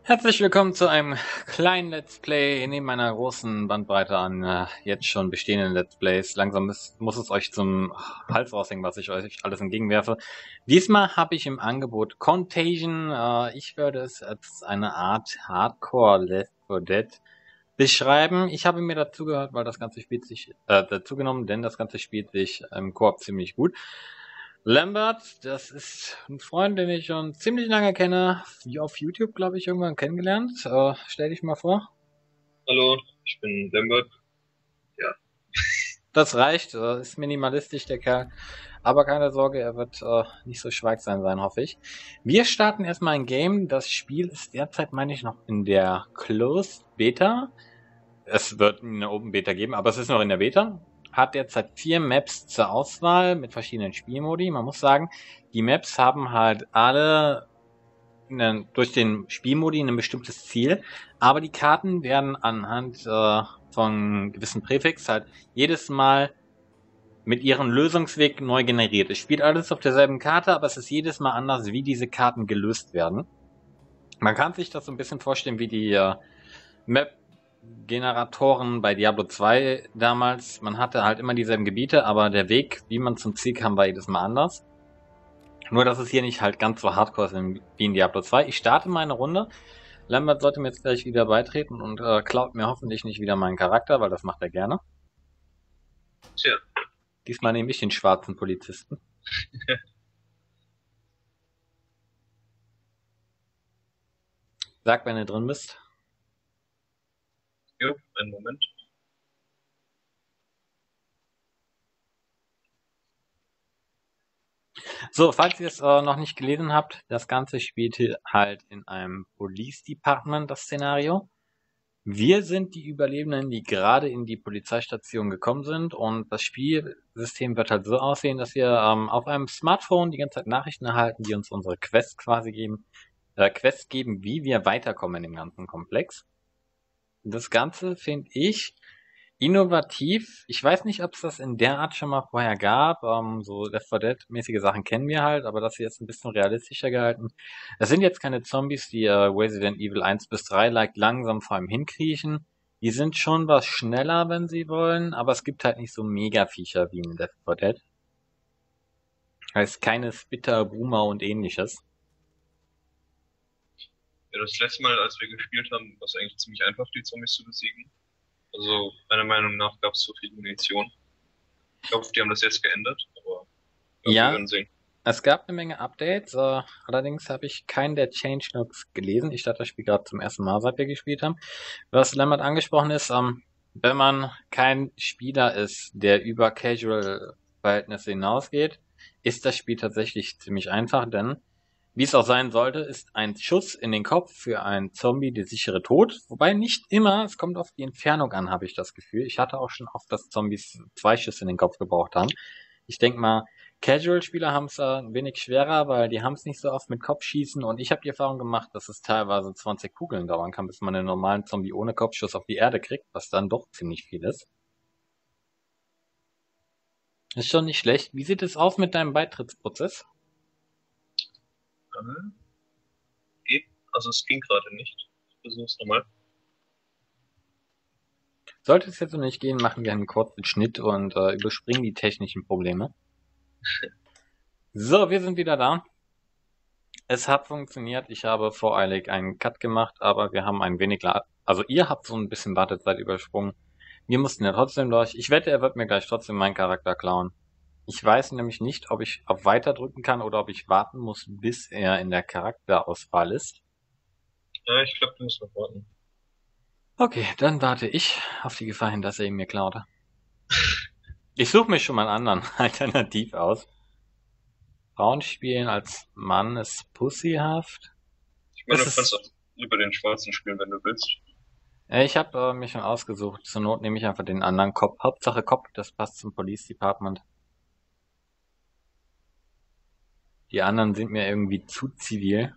Herzlich willkommen zu einem kleinen Let's Play neben meiner großen Bandbreite an jetzt schon bestehenden Let's Plays. Langsam muss es euch zum Hals raushängen, was ich euch alles entgegenwerfe. Diesmal habe ich im Angebot Contagion. Ich würde es als eine Art Hardcore Left 4 Dead beschreiben. Ich habe mir dazu gehört, weil das Ganze spielt sich dazu genommen, denn das Ganze spielt sich im Koop ziemlich gut. Lambert, das ist ein Freund, den ich schon ziemlich lange kenne, wie auf YouTube, glaube ich, irgendwann kennengelernt. Stell dich mal vor. Hallo, ich bin Lambert. Ja, Das reicht, ist minimalistisch, der Kerl. Aber keine Sorge, er wird nicht so schweigsam sein, hoffe ich. Wir starten erstmal ein Game. Das Spiel ist derzeit, meine ich, noch in der Closed Beta. Es wird eine Open Beta geben, aber es ist noch in der Beta. Hat derzeit 4 Maps zur Auswahl mit verschiedenen Spielmodi. Man muss sagen, die Maps haben halt alle durch den Spielmodi ein bestimmtes Ziel, aber die Karten werden anhand von gewissen Präfix halt jedes Mal mit ihrem Lösungsweg neu generiert. Es spielt alles auf derselben Karte, aber es ist jedes Mal anders, wie diese Karten gelöst werden. Man kann sich das so ein bisschen vorstellen wie die Map-Generatoren bei Diablo 2 damals. Man hatte halt immer dieselben Gebiete, aber der Weg, wie man zum Ziel kam, war jedes Mal anders. Nur, dass es hier nicht halt ganz so hardcore ist wie in Diablo 2. Ich starte meine Runde. Lambert sollte mir jetzt gleich wieder beitreten und klaut mir hoffentlich nicht wieder meinen Charakter, weil das macht er gerne. tja, Diesmal nehme ich den schwarzen Polizisten. Sag, wenn du drin bist. jo, einen Moment. So, falls ihr es noch nicht gelesen habt, das Ganze spielt hier halt in einem Police Department, das Szenario. Wir sind die Überlebenden, die gerade in die Polizeistation gekommen sind, und das Spielsystem wird halt so aussehen, dass wir auf einem Smartphone die ganze Zeit Nachrichten erhalten, die uns unsere Quests quasi geben, Quests geben, wie wir weiterkommen in dem ganzen Komplex. Das Ganze finde ich innovativ. Ich weiß nicht, ob es das in der Art schon mal vorher gab. So Left 4 Dead-mäßige Sachen kennen wir halt, aber das hier ist ein bisschen realistischer gehalten. Es sind jetzt keine Zombies, die Resident Evil 1 bis 3 like langsam vor allem hinkriechen. Die sind schon was schneller, wenn sie wollen, aber es gibt halt nicht so Mega-Viecher wie in Left 4 Dead. Heißt keine Spitter, Boomer und ähnliches. Ja, das letzte Mal, als wir gespielt haben, war es eigentlich ziemlich einfach, die Zombies zu besiegen. Also, meiner Meinung nach gab es so viel Munition. Ich hoffe, die haben das jetzt geändert, aber ja, wir Ja, werden sehen. es gab eine Menge Updates, allerdings habe ich keinen der Changelogs gelesen. Ich starte das Spiel gerade zum ersten Mal, seit wir gespielt haben. Was Lambert angesprochen ist, wenn man kein Spieler ist, der über Casual-Verhältnisse hinausgeht, ist das Spiel tatsächlich ziemlich einfach, denn wie es auch sein sollte, ist ein Schuss in den Kopf für einen Zombie der sichere Tod. Wobei nicht immer, es kommt auf die Entfernung an, habe ich das Gefühl. Ich hatte auch schon oft, dass Zombies 2 Schüsse in den Kopf gebraucht haben. Ich denke mal, Casual-Spieler haben es ein wenig schwerer, weil die haben es nicht so oft mit Kopfschießen, und ich habe die Erfahrung gemacht, dass es teilweise 20 Kugeln dauern kann, bis man einen normalen Zombie ohne Kopfschuss auf die Erde kriegt, was dann doch ziemlich viel ist. Ist schon nicht schlecht. Wie sieht es aus mit deinem Beitrittsprozess? Geht, also es ging gerade nicht. Ich versuch's nochmal. Sollte es jetzt noch nicht gehen, machen wir einen kurzen Schnitt und überspringen die technischen Probleme. So, wir sind wieder da. Es hat funktioniert. Ich habe voreilig einen Cut gemacht, aber wir haben ein wenig, also ihr habt so ein bisschen Wartezeit übersprungen. Wir mussten ja trotzdem durch. Ich wette, er wird mir gleich trotzdem meinen Charakter klauen. Ich weiß nämlich nicht, ob ich auf Weiter drücken kann oder ob ich warten muss, bis er in der Charakterauswahl ist. Ja, ich glaube, du musst noch warten. Okay, dann warte ich auf die Gefahr hin, dass er ihn mir klaut. Ich suche mir schon mal einen anderen Alternativ aus. Frauen spielen als Mann ist pussyhaft. Ich Es meine, du kannst ist, auch über den Schwarzen spielen, wenn du willst. ich habe mich schon ausgesucht. Zur Not nehme ich einfach den anderen Cop. Hauptsache Cop, das passt zum Police Department. Die anderen sind mir irgendwie zu zivil.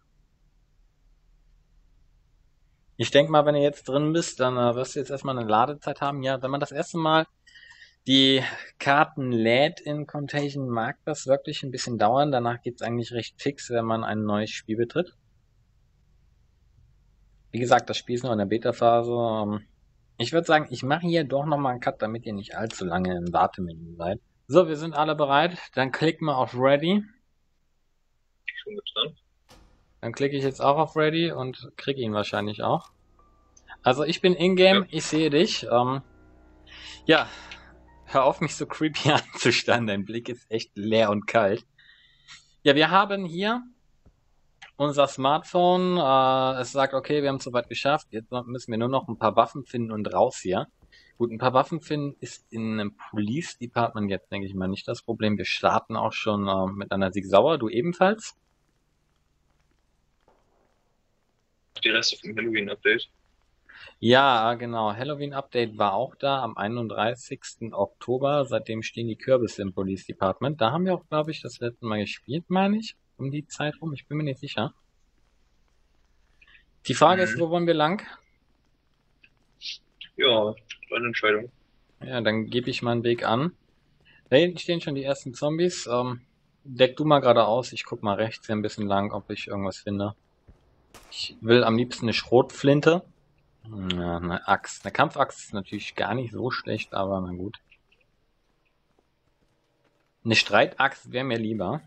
Ich denke mal, wenn du jetzt drin bist, dann wirst du jetzt erstmal eine Ladezeit haben. Ja, wenn man das erste Mal die Karten lädt in Contagion, mag das wirklich ein bisschen dauern. Danach geht's eigentlich recht fix, wenn man ein neues Spiel betritt. Wie gesagt, das Spiel ist noch in der Beta-Phase. Ich würde sagen, ich mache hier doch nochmal einen Cut, damit ihr nicht allzu lange im Wartemenü seid. So, wir sind alle bereit. Dann klickt mal auf Ready. Schon getan. Dann klicke ich jetzt auch auf Ready und kriege ihn wahrscheinlich auch. Also ich bin Ja. in-game, ich sehe dich. Ja, hör auf mich so creepy anzustarren. Dein Blick ist echt leer und kalt. Ja, wir haben hier unser Smartphone. Es sagt, okay, wir haben es soweit geschafft. Jetzt müssen wir nur noch ein paar Waffen finden und raus hier. Gut, ein paar Waffen finden ist in einem Police Department jetzt, denke ich mal, nicht das Problem. Wir starten auch schon mit einer Sig Sauer. Du ebenfalls? Die Reste vom Halloween-Update. Ja, genau. Halloween-Update war auch da am 31. Oktober. Seitdem stehen die Kürbisse im Police Department. Da haben wir auch, glaube ich, das letzte Mal gespielt, meine ich. Um die Zeit rum. Ich bin mir nicht sicher. Die Frage ist, Mhm. wo wollen wir lang? Ja, eine Entscheidung. Ja, dann gebe ich mal einen Weg an. Da hinten stehen schon die ersten Zombies. Deck du mal geradeaus. Ich guck mal rechts hier ein bisschen lang, ob ich irgendwas finde. Ich will am liebsten eine Schrotflinte. Ja, eine Axt. Eine Kampfaxt ist natürlich gar nicht so schlecht, aber na gut. Eine Streitaxt wäre mir lieber.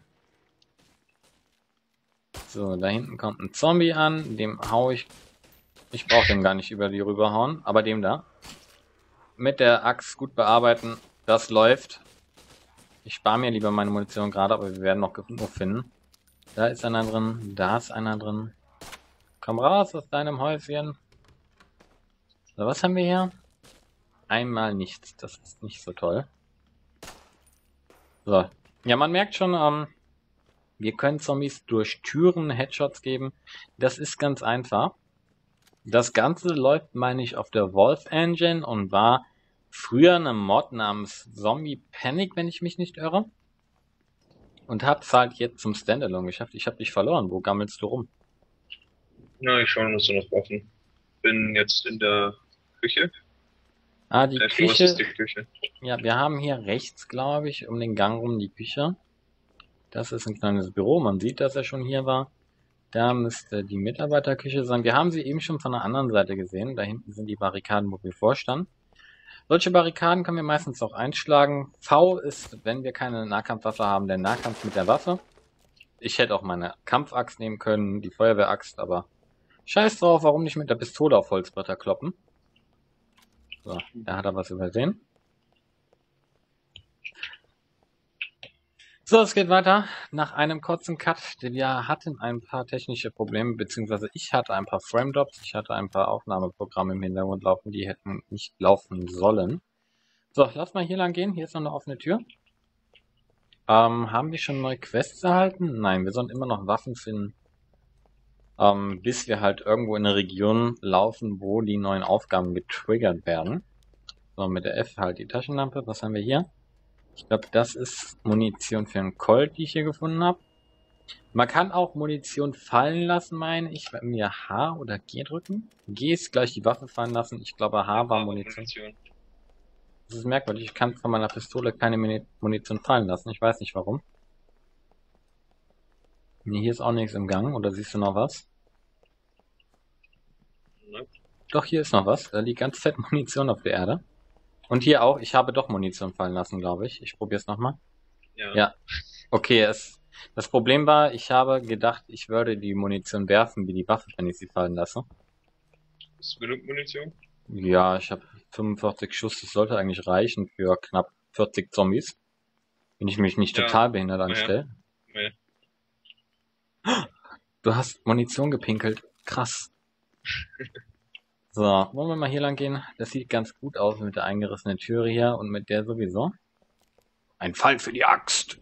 So, da hinten kommt ein Zombie an. Dem hau ich. Ich brauche dem gar nicht über die rüberhauen, aber dem da. Mit der Axt gut bearbeiten. Das läuft. Ich spare mir lieber meine Munition gerade, aber wir werden noch genug finden. Da ist einer drin. Da ist einer drin. Komm raus aus deinem Häuschen. So, was haben wir hier? Einmal nichts. Das ist nicht so toll. So. Ja, man merkt schon, wir können Zombies durch Türen Headshots geben. Das ist ganz einfach. Das Ganze läuft, meine ich, auf der Wolf Engine und war früher eine Mod namens Zombie Panic, wenn ich mich nicht irre. Und hab's halt jetzt zum Standalone geschafft. Ich hab dich verloren. Wo gammelst du rum? Na, ich schaue uns noch offen. Bin jetzt in der Küche. Ah, die Vielleicht was ist Küche. die Küche? Ja, wir haben hier rechts, glaube ich, um den Gang rum die Küche. Das ist ein kleines Büro. Man sieht, dass er schon hier war. Da müsste die Mitarbeiterküche sein. Wir haben sie eben schon von der anderen Seite gesehen. Da hinten sind die Barrikaden, wo wir vorstanden. Solche Barrikaden können wir meistens auch einschlagen. V ist, wenn wir keine Nahkampfwaffe haben, der Nahkampf mit der Waffe. Ich hätte auch meine Kampfaxt nehmen können, die Feuerwehraxt, aber scheiß drauf, warum nicht mit der Pistole auf Holzbretter kloppen. So, da hat er was übersehen. So, es geht weiter. Nach einem kurzen Cut. Wir hatten ein paar technische Probleme, beziehungsweise ich hatte ein paar Frame-Drops. Ich hatte ein paar Aufnahmeprogramme im Hintergrund laufen, die hätten nicht laufen sollen. So, lass mal hier lang gehen. Hier ist noch eine offene Tür. Haben wir schon neue Quests erhalten? Nein, wir sollen immer noch Waffen finden. Bis wir halt irgendwo in eine Region laufen, wo die neuen Aufgaben getriggert werden. So, mit der F halt die Taschenlampe. Was haben wir hier? Ich glaube, das ist Munition für einen Colt, die ich hier gefunden habe. Man kann auch Munition fallen lassen, meine ich, wenn wir H oder G drücken. G ist gleich die Waffe fallen lassen. Ich glaube, H war Munition. Das ist merkwürdig. Ich kann von meiner Pistole keine Munition fallen lassen. Ich weiß nicht warum. Nee, hier ist auch nichts im Gang. Oder siehst du noch was? Ne? Doch, hier ist noch was. Da liegt ganz fett Munition auf der Erde. Und hier auch. Ich habe doch Munition fallen lassen, glaube ich. Ich probiere es nochmal. Ja. Ja. Okay, das Problem war, ich habe gedacht, ich würde die Munition werfen wie die Waffe, wenn ich sie fallen lasse. Ist genug Munition? Ja, ich habe 45 Schuss. Das sollte eigentlich reichen für knapp 40 Zombies. Wenn ich mich nicht Ja. total behindert anstelle. Nee. Du hast Munition gepinkelt. Krass. So, wollen wir mal hier lang gehen? Das sieht ganz gut aus mit der eingerissenen Türe hier und mit der sowieso. Ein Fall für die Axt.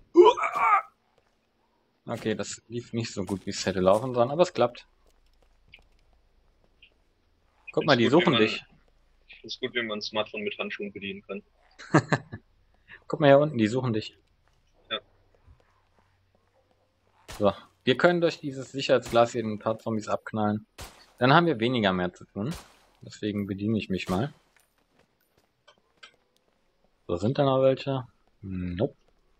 Okay, das lief nicht so gut, wie es hätte laufen sollen, aber es klappt. Guck mal, die suchen dich. Ich finde es gut, wenn man ein Smartphone mit Handschuhen bedienen kann. Guck mal hier unten, die suchen dich. Ja. So, wir können durch dieses Sicherheitsglas hier ein paar Zombies abknallen. Dann haben wir weniger mehr zu tun. Deswegen bediene ich mich mal. So, sind da noch welche? Nope.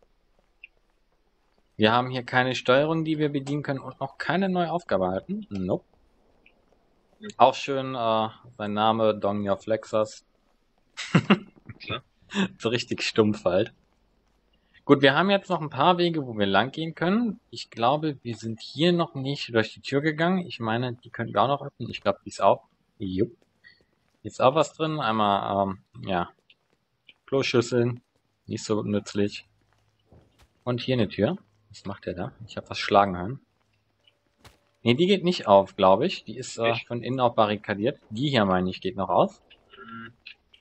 Wir haben hier keine Steuerung, die wir bedienen können und noch keine neue Aufgabe erhalten. Nope. Auch schön, sein Name Dongya Flexers. Klar. So richtig stumpf halt. Gut, wir haben jetzt noch ein paar Wege, wo wir lang gehen können. Ich glaube, wir sind hier noch nicht durch die Tür gegangen. Ich meine, die könnten wir auch noch öffnen. Ich glaube, die ist auch. Jupp. Hier ist auch was drin. Einmal, ja, Kloschüsseln. Nicht so nützlich. Und hier eine Tür. Was macht der da? Ich habe was schlagen hören. Nee, die geht nicht auf, glaube ich. Die ist Nicht? von innen auch barrikadiert. Die hier, meine ich, geht noch auf. Hm,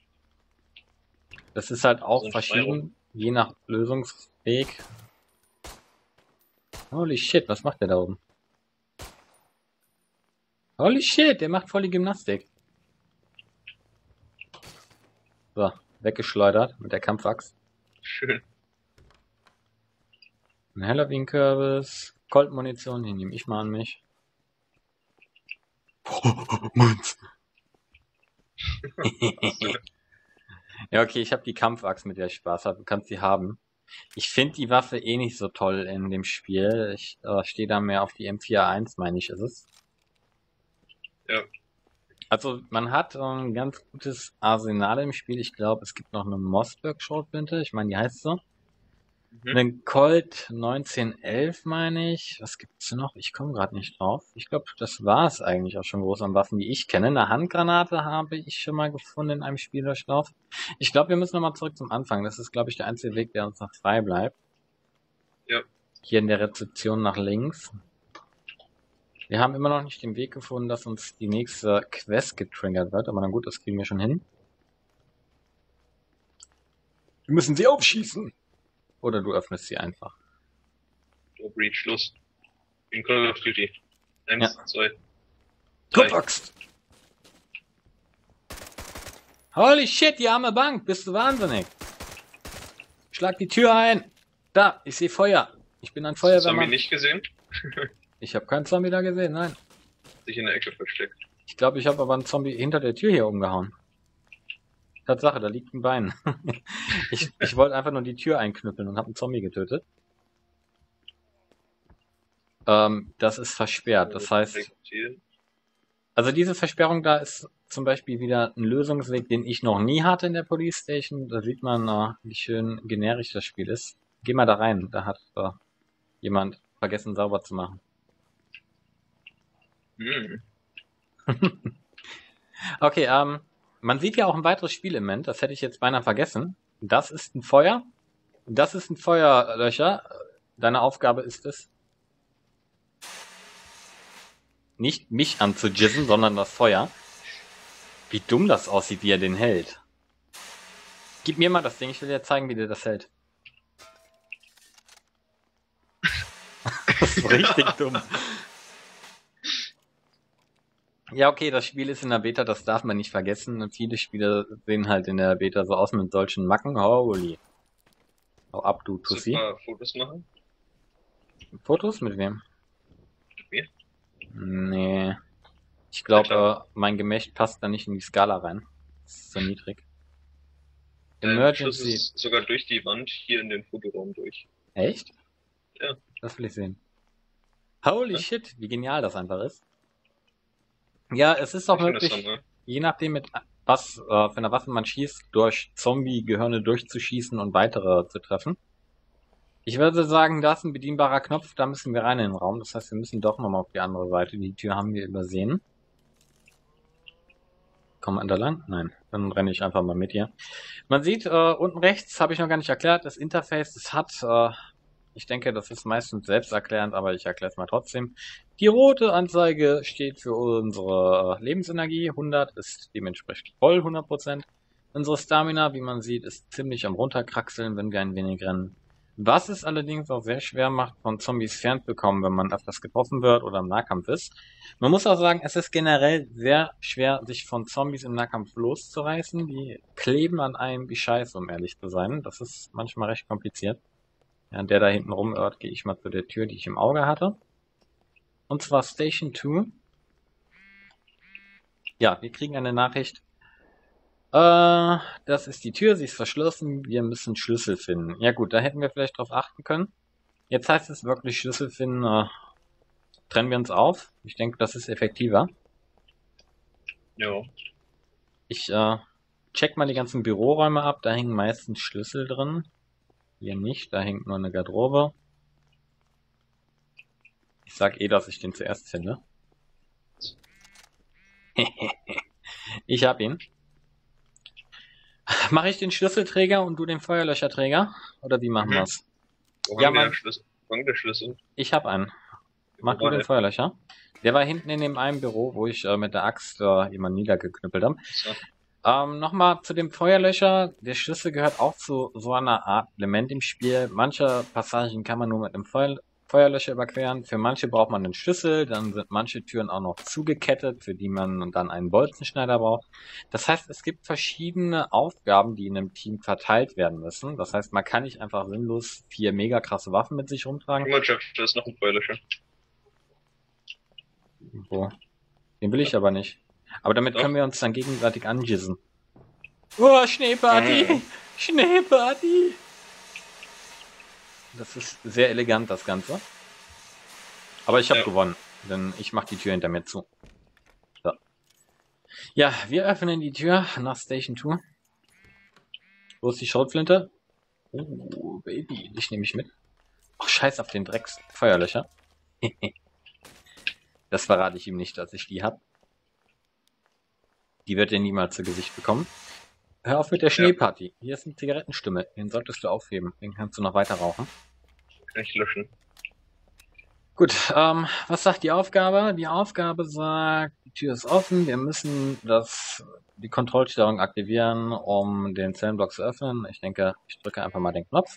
Das ist halt auch so ein verschieden, je nach Lösungsweg. Holy shit, was macht der da oben? Holy shit, der macht voll die Gymnastik. So, weggeschleudert mit der Kampfaxt. Schön. Ein Halloween-Kürbis, Colt-Munition, die nehme ich mal an mich. Meins. Ja, okay, ich habe die Kampfaxt, mit der ich Spaß habe. Du kannst die haben. Ich finde die Waffe eh nicht so toll in dem Spiel. Ich stehe da mehr auf die M41, meine ich, ist es. Ja. Also man hat ein ganz gutes Arsenal im Spiel. Ich glaube, es gibt noch eine Mossberg-Schrotflinte. Ich meine, die heißt so. Mhm. Einen Colt 1911, meine ich. Was gibt's noch? Ich komme gerade nicht drauf. Ich glaube, das war es eigentlich auch schon groß an Waffen, die ich kenne. Eine Handgranate habe ich schon mal gefunden in einem Spieldurchlauf. Ich glaube, wir müssen nochmal zurück zum Anfang. Das ist, glaube ich, der einzige Weg, der uns noch frei bleibt. Ja. Hier in der Rezeption nach links. Wir haben immer noch nicht den Weg gefunden, dass uns die nächste Quest getriggert wird. Aber na gut, das kriegen wir schon hin. Wir müssen sie aufschießen. Oder du öffnest sie einfach. So, Breach, los. In Call of Duty. 1, Ja. 2, 3. Kopfaxt! Holy shit, die arme Bank, bist du wahnsinnig? Schlag die Tür ein! Da, ich sehe Feuer. Ich bin ein Hast du Zombie Feuerwehrmann. nicht gesehen? Ich habe keinen Zombie da gesehen, nein. Sich in der Ecke versteckt. Ich glaube, ich habe aber einen Zombie hinter der Tür hier umgehauen. Tatsache, da liegt ein Bein. Ich wollte einfach nur die Tür einknüppeln und habe einen Zombie getötet. Das ist versperrt. Das heißt, Rekrutieren. also diese Versperrung da ist zum Beispiel wieder ein Lösungsweg, den ich noch nie hatte in der Police Station. Da sieht man, wie schön generisch das Spiel ist. Geh mal da rein. Da hat jemand vergessen sauber zu machen. Hm. Okay, man sieht ja auch ein weiteres Spielelement. Das hätte ich jetzt beinahe vergessen. Das ist ein Feuer. Das ist ein Feuerlöscher. Deine Aufgabe ist es, nicht mich anzujissen, sondern das Feuer. Wie dumm das aussieht, wie er den hält. Gib mir mal das Ding, ich will dir zeigen, wie der das hält. Das ist richtig dumm. Ja, okay, das Spiel ist in der Beta, das darf man nicht vergessen. Und viele Spiele sehen halt in der Beta so aus mit solchen Macken. Holy. Hau ab, du Kannst du Tussi. ein paar Fotos machen? Fotos mit wem? Mit mir? Nee. Ich Na glaube, klar. mein Gemächt passt da nicht in die Skala rein. Das ist so niedrig. Der Schuss Emergency. ist sogar durch die Wand hier in den Fotoraum durch. Echt? Ja. Das will ich sehen. Holy Ja. shit, wie genial das einfach ist. Ja, es ist auch Ich finde das möglich, Hammer. je nachdem mit was für eine Waffe man schießt, durch Zombie-Gehirne durchzuschießen und weitere zu treffen. Ich würde sagen, da ist ein bedienbarer Knopf, da müssen wir rein in den Raum. Das heißt, wir müssen doch nochmal auf die andere Seite. Die Tür haben wir übersehen. Kommen wir da lang? Nein, dann renne ich einfach mal mit hier. Man sieht, unten rechts, habe ich noch gar nicht erklärt, das Interface, das hat, ich denke, das ist meistens selbsterklärend, aber ich erkläre es mal trotzdem. Die rote Anzeige steht für unsere Lebensenergie. 100 ist dementsprechend voll, 100%. Unsere Stamina, wie man sieht, ist ziemlich am runterkraxeln, wenn wir ein wenig rennen. Was es allerdings auch sehr schwer macht, von Zombies fernzukommen, wenn man öfters getroffen wird oder im Nahkampf ist. Man muss auch sagen, es ist generell sehr schwer, sich von Zombies im Nahkampf loszureißen. Die kleben an einem wie Scheiße, um ehrlich zu sein. Das ist manchmal recht kompliziert. Ja, der da hinten rumirrt, gehe ich mal zu der Tür, die ich im Auge hatte. Und zwar Station 2. Ja, wir kriegen eine Nachricht. Das ist die Tür, sie ist verschlossen, wir müssen Schlüssel finden. Ja gut, da hätten wir vielleicht drauf achten können. Jetzt heißt es wirklich Schlüssel finden, trennen wir uns auf. Ich denke, das ist effektiver. Ja. Ich check mal die ganzen Büroräume ab. Da hängen meistens Schlüssel drin. Hier nicht, da hängt nur eine Garderobe. Ich sag eh, dass ich den zuerst finde. Ich hab ihn. Mache ich den Schlüsselträger und du den Feuerlöscherträger? Oder wie machen Mhm. wir's? Wo Ja, haben wir Mann. den Schlüssel? Wo haben wir den Schlüssel? Ich hab einen. Mach Wo du war den der? Feuerlöscher. Der war hinten in dem einen Büro, wo ich mit der Axt jemanden niedergeknüppelt habe. So. Nochmal zu dem Feuerlöscher. Der Schlüssel gehört auch zu so einer Art Element im Spiel. Manche Passagen kann man nur mit einem Feuerlöscher überqueren. Für manche braucht man einen Schlüssel. Dann sind manche Türen auch noch zugekettet, für die man dann einen Bolzenschneider braucht. Das heißt, es gibt verschiedene Aufgaben, die in einem Team verteilt werden müssen. Das heißt, man kann nicht einfach sinnlos 4 mega krasse Waffen mit sich rumtragen. Guck mal, Jeff, da ist noch ein Feuerlöscher. Wo? Den will ich aber nicht. Aber damit Doch. können wir uns dann gegenseitig angissen. Oh, Schneeparty! Schneeparty! Das ist sehr elegant, das Ganze. Aber ich habe Ja. gewonnen, denn ich mache die Tür hinter mir zu. So. Ja, wir öffnen die Tür nach Station 2. Wo ist die Schrotflinte? Oh, Baby, dich nehme ich mit. Ach, scheiß auf den Drecks-Feuerlöcher. Das verrate ich ihm nicht, dass ich die hab. Die wird er niemals zu Gesicht bekommen. Hör auf mit der Schneeparty. Hier ist eine Zigarettenstimme. Den solltest du aufheben. Den kannst du noch weiter rauchen. Kann ich löschen. Gut, was sagt die Aufgabe? Die Aufgabe sagt, die Tür ist offen. Wir müssen die Kontrollsteuerung aktivieren, um den Zellenblock zu öffnen. Ich denke, ich drücke einfach mal den Knopf.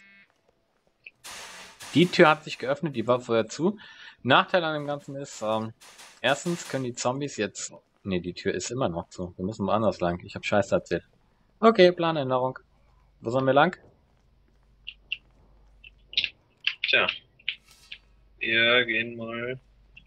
Die Tür hat sich geöffnet, die war vorher zu. Nachteil an dem Ganzen ist, erstens können die Zombies jetzt... Nee, die Tür ist immer noch zu. Wir müssen woanders lang. Ich habe Scheiße erzählt. Okay, Planänderung. Wo sollen wir lang? Tja. Wir gehen mal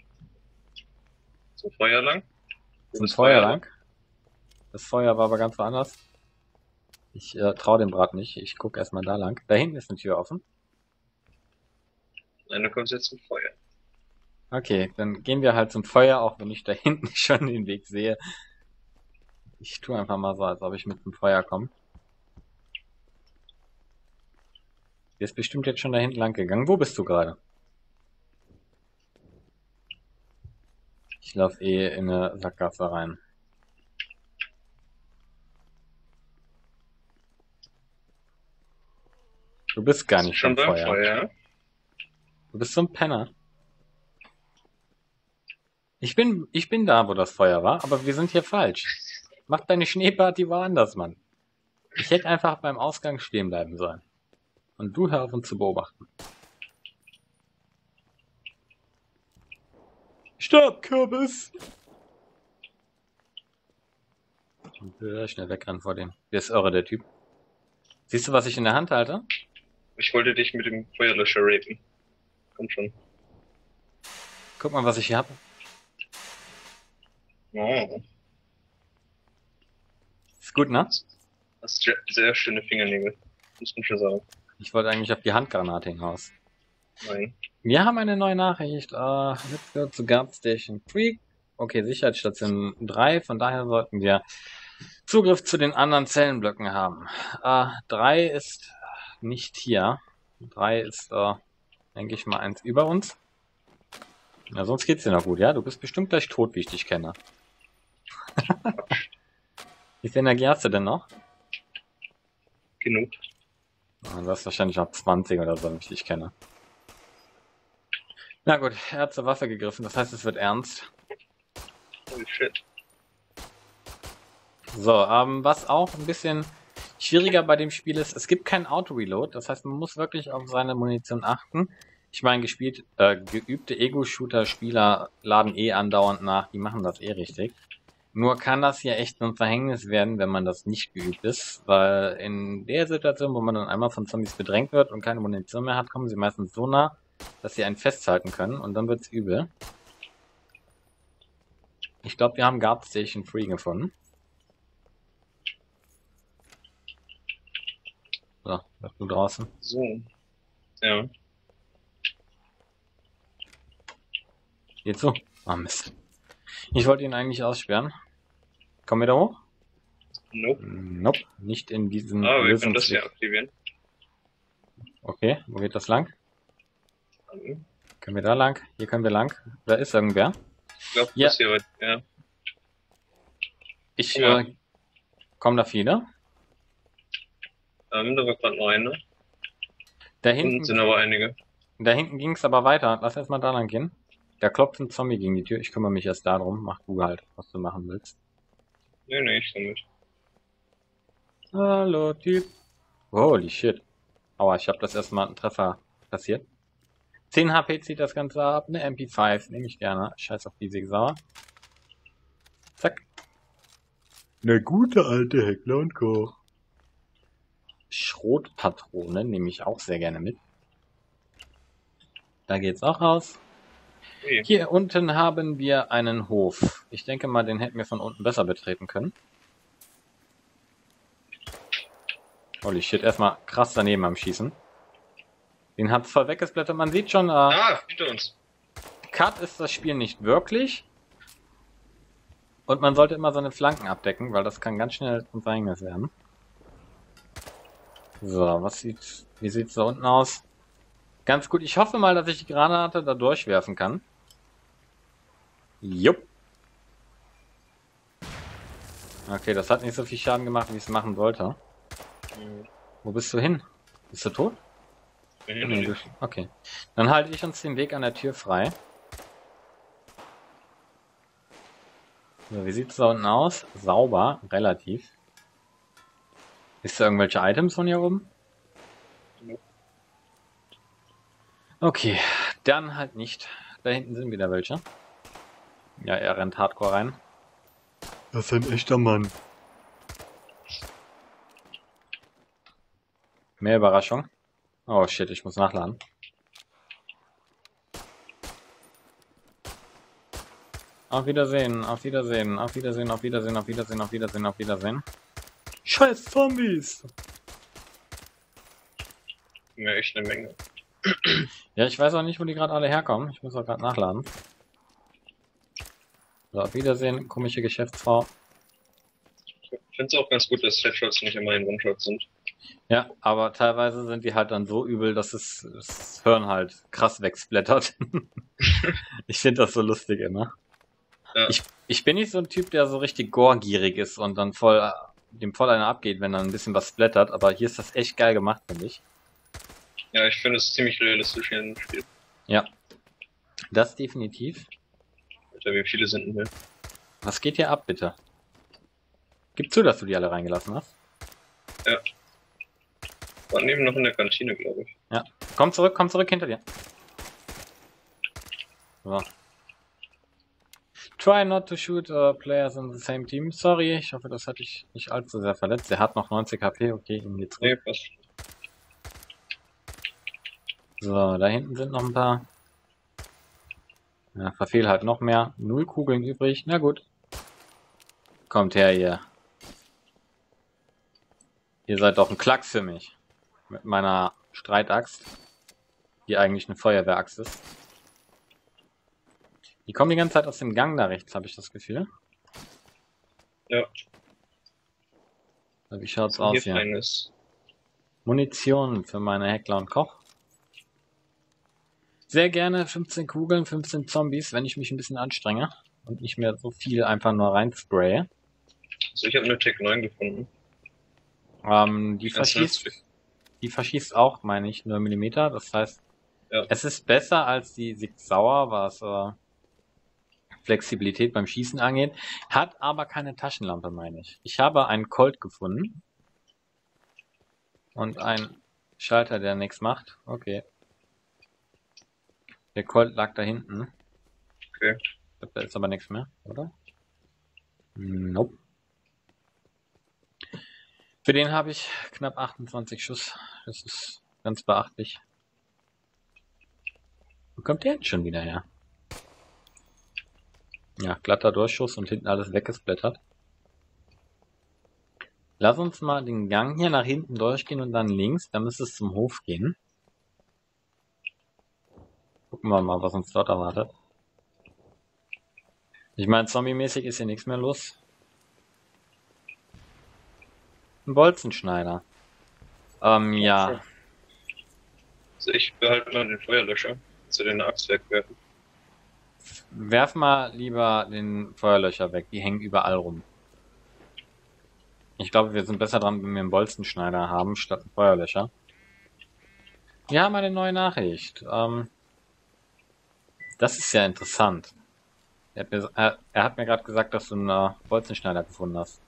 zum Feuer lang. Zum Feuer lang. Das Feuer war aber ganz woanders. Ich traue dem Brat nicht. Ich gucke erstmal da lang. Da hinten ist eine Tür offen. Nein, du kommst jetzt zum Feuer. Okay, dann gehen wir halt zum Feuer, auch wenn ich da hinten schon den Weg sehe. Ich tue einfach mal so, als ob ich mit zum Feuer komme. Der ist bestimmt jetzt schon da hinten lang gegangen. Wo bist du gerade? Ich laufe eh in eine Sackgasse rein. Du bist gar nicht Schon beim beim Feuer. Feuer. Du bist so ein Penner. Ich bin da, wo das Feuer war, aber wir sind hier falsch. Mach deine Schneeparty woanders, Mann. Ich hätte einfach beim Ausgang stehen bleiben sollen. Und du hör auf uns zu beobachten. Stopp, Kürbis! Und schnell wegrennen vor dem. Der ist irre, der Typ. Siehst du, was ich in der Hand halte? Ich wollte dich mit dem Feuerlöscher rapen. Komm schon. Guck mal, was ich hier habe. Oh. Ist gut, ne? Hast sehr schöne Fingernägel. Muss man schon sagen. Ich wollte eigentlich auf die Handgranate hinaus. Nein. Wir haben eine neue Nachricht. Let's go to Guard Station 3. Okay, Sicherheitsstation 3. Von daher sollten wir Zugriff zu den anderen Zellenblöcken haben. 3 ist nicht hier. 3 ist, denke ich mal, eins über uns. Ja, sonst geht's dir noch gut, ja? Du bist bestimmt gleich tot, wie ich dich kenne. Wie viel Energie hast du denn noch? Genug. Du hast wahrscheinlich noch 20 oder so, wie ich dich kenne. Na gut, er hat zur Waffe gegriffen, das heißt, es wird ernst. Holy shit. So, was auch ein bisschen schwieriger bei dem Spiel ist, es gibt kein Auto-Reload, das heißt, man muss wirklich auf seine Munition achten. Ich meine, geübte Ego-Shooter-Spieler laden eh andauernd nach, die machen das eh richtig. Nur kann das hier echt ein Verhängnis werden, wenn man das nicht geübt ist, weil in der Situation, wo man dann einmal von Zombies bedrängt wird und keine Munition mehr hat, kommen sie meistens so nah, dass sie einen festhalten können und dann wird's übel. Ich glaube, wir haben Guard Station 3 gefunden. So, bleib du draußen. So. Ja. Geht so. Ah, Mist. Ich wollte ihn eigentlich aussperren. Kommen wir da hoch? Nope. Nope, nicht in diesen Aber wir können das hier Lösungsweg. aktivieren. Okay, wo geht das lang? Ich Können wir da lang? Hier können wir lang. Da ist irgendwer. glaube, Ja. das hier wird, ja. Ich Ja. kommen da viele. Da war gerade noch eine. Da Unten sind hinten, aber einige. da hinten ging es aber weiter. Lass erstmal da lang gehen. Da klopft ein Zombie gegen die Tür. Ich kümmere mich erst darum. Mach du halt, was du machen willst. Nee, ich komm mit. Hallo, Typ. Holy shit. Aua, ich habe das erste Mal einen Treffer kassiert. 10 HP zieht das Ganze ab. Eine MP5 nehme ich gerne. Scheiß auf die Sauer. Zack. Eine gute alte Heckler und Koch. Schrotpatrone nehme ich auch sehr gerne mit. Da geht's auch raus. Okay. Hier unten haben wir einen Hof. Ich denke mal, den hätten wir von unten besser betreten können. Holy shit, erstmal krass daneben am Schießen. Den hat's voll weggesplattert. Man sieht schon, Hinter uns. Cut ist das Spiel nicht wirklich. Und man sollte immer seine Flanken abdecken, weil das kann ganz schnell zum Verhängnis werden. So, wie sieht's da unten aus? Ganz gut. Ich hoffe mal, dass ich die Granate da durchwerfen kann. Jupp. Okay, das hat nicht so viel Schaden gemacht, wie es machen sollte. Wo bist du hin? Bist du tot? Nee, du, okay. Dann halte ich uns den Weg an der Tür frei. So, wie sieht's da unten aus? Sauber, relativ. Ist da irgendwelche Items von hier oben? Okay, dann halt nicht. Da hinten sind wieder welche. Ja, er rennt hardcore rein. Das ist ein echter Mann. Mehr Überraschung. Oh shit, ich muss nachladen. Auf Wiedersehen, auf Wiedersehen, auf Wiedersehen, auf Wiedersehen, auf Wiedersehen, auf Wiedersehen, auf Wiedersehen. Scheiß Zombies! Ja, echt eine Menge. Ja, ich weiß auch nicht, wo die gerade alle herkommen. Ich muss auch gerade nachladen. So, auf Wiedersehen, komische Geschäftsfrau. Ich finde es auch ganz gut, dass Headshots nicht immer in One-Shot sind. Ja, aber teilweise sind die halt dann so übel, dass das Hirn halt krass wegsplattert. Ich finde das so lustig immer. Ja. Ich bin nicht so ein Typ, der so richtig gore-gierig ist und dann dem voll einer abgeht, wenn dann ein bisschen was splattert, aber hier ist das echt geil gemacht, finde ich. Ja, ich finde es ziemlich realistisch hier im Spiel. Ja, das definitiv. Alter, wie viele sind denn hier? Was geht hier ab, bitte? Gib zu, dass du die alle reingelassen hast. Ja. Waren eben noch in der Kantine, glaube ich. Ja, komm zurück hinter dir. So. Try not to shoot players in the same team. Sorry, ich hoffe, das hat dich nicht allzu sehr verletzt. Er hat noch 90 HP, okay, ihm geht's gut. Nee, passt. So, da hinten sind noch ein paar. Ja, verfehl halt noch mehr. 0 Kugeln übrig. Na gut. Kommt her, ihr. Ihr seid doch ein Klacks für mich. Mit meiner Streitaxt. Die eigentlich eine Feuerwehraxt ist. Die kommen die ganze Zeit aus dem Gang da rechts, habe ich das Gefühl. Ja. Wie schaut's aus hier? Gefängnis. Munition für meine Heckler und Koch. Sehr gerne 15 Kugeln, 15 Zombies, wenn ich mich ein bisschen anstrenge und nicht mehr so viel einfach nur reinspraye. Also ich habe eine Tech 9 gefunden. Die verschießt auch, meine ich, 0 mm. Das heißt, ja. Es ist besser als die Sig Sauer, was Flexibilität beim Schießen angeht. Hat aber keine Taschenlampe, meine ich. Ich habe einen Colt gefunden. Und einen Schalter, der nichts macht. Okay. Der Colt lag da hinten. Okay. Da ist aber nichts mehr, oder? Nope. Für den habe ich knapp 28 Schuss. Das ist ganz beachtlich. Wo kommt der denn schon wieder her? Ja, glatter Durchschuss und hinten alles weggesplattert. Lass uns mal den Gang hier nach hinten durchgehen und dann links. Dann müsste es zum Hof gehen. Gucken wir mal, was uns dort erwartet. Ich meine, zombie-mäßig ist hier nichts mehr los. Ein Bolzenschneider. Ja. Also ich behalte mal den Feuerlöscher. Zu den Axt wegwerfen. Werf mal lieber den Feuerlöscher weg. Die hängen überall rum. Ich glaube, wir sind besser dran, wenn wir einen Bolzenschneider haben, statt einen Feuerlöscher. Wir haben eine neue Nachricht. Das ist ja interessant. Er hat mir gerade gesagt, dass du einen Bolzenschneider gefunden hast.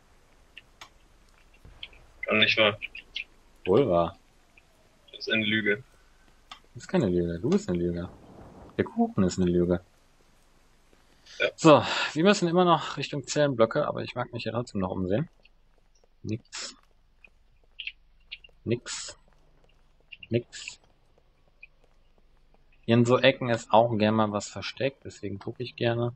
Kann nicht wahr. Wohl wahr. Das ist eine Lüge. Das ist keine Lüge. Du bist eine Lüge. Der Kuchen ist eine Lüge. Ja. So, wir müssen immer noch Richtung Zellenblöcke, aber ich mag mich ja trotzdem noch umsehen. Nix. Nix. Nix. Hier in so Ecken ist auch gerne mal was versteckt, deswegen gucke ich gerne.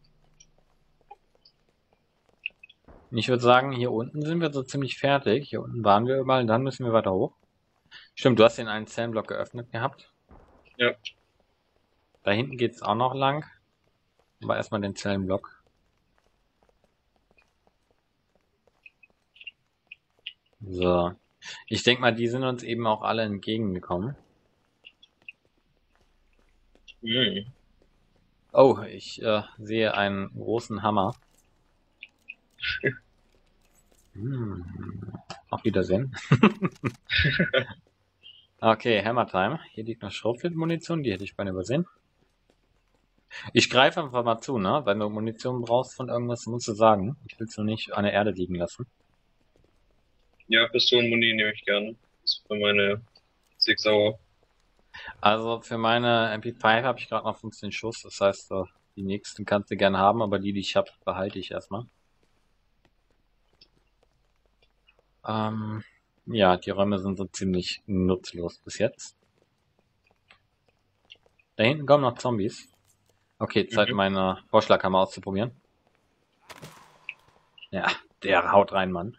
Ich würde sagen, hier unten sind wir so ziemlich fertig. Hier unten waren wir überall, dann müssen wir weiter hoch. Stimmt, du hast den einen Zellenblock geöffnet gehabt. Ja. Da hinten geht's auch noch lang. Aber erstmal den Zellenblock. So. Ich denke mal, die sind uns eben auch alle entgegengekommen. Hm. Oh, ich sehe einen großen Hammer. Auf Wiedersehen. Okay, Hammer Time. Hier liegt noch Schrotflintenmunition, die hätte ich beinahe übersehen. Ich greife einfach mal zu, ne? Wenn du Munition brauchst von irgendwas, musst du sagen. Ich will es nur nicht an der Erde liegen lassen. Ja, Pistolenmuni nehme ich gerne. Das ist für meine Sig Sauer. Also für meine MP5 habe ich gerade noch 15 Schuss. Das heißt, die nächsten kannst du gerne haben, aber die ich habe, behalte ich erstmal. Ja, die Räume sind so ziemlich nutzlos bis jetzt. Da hinten kommen noch Zombies. Okay, Zeit, meine Vorschlaghammer auszuprobieren. Ja, der haut rein, Mann.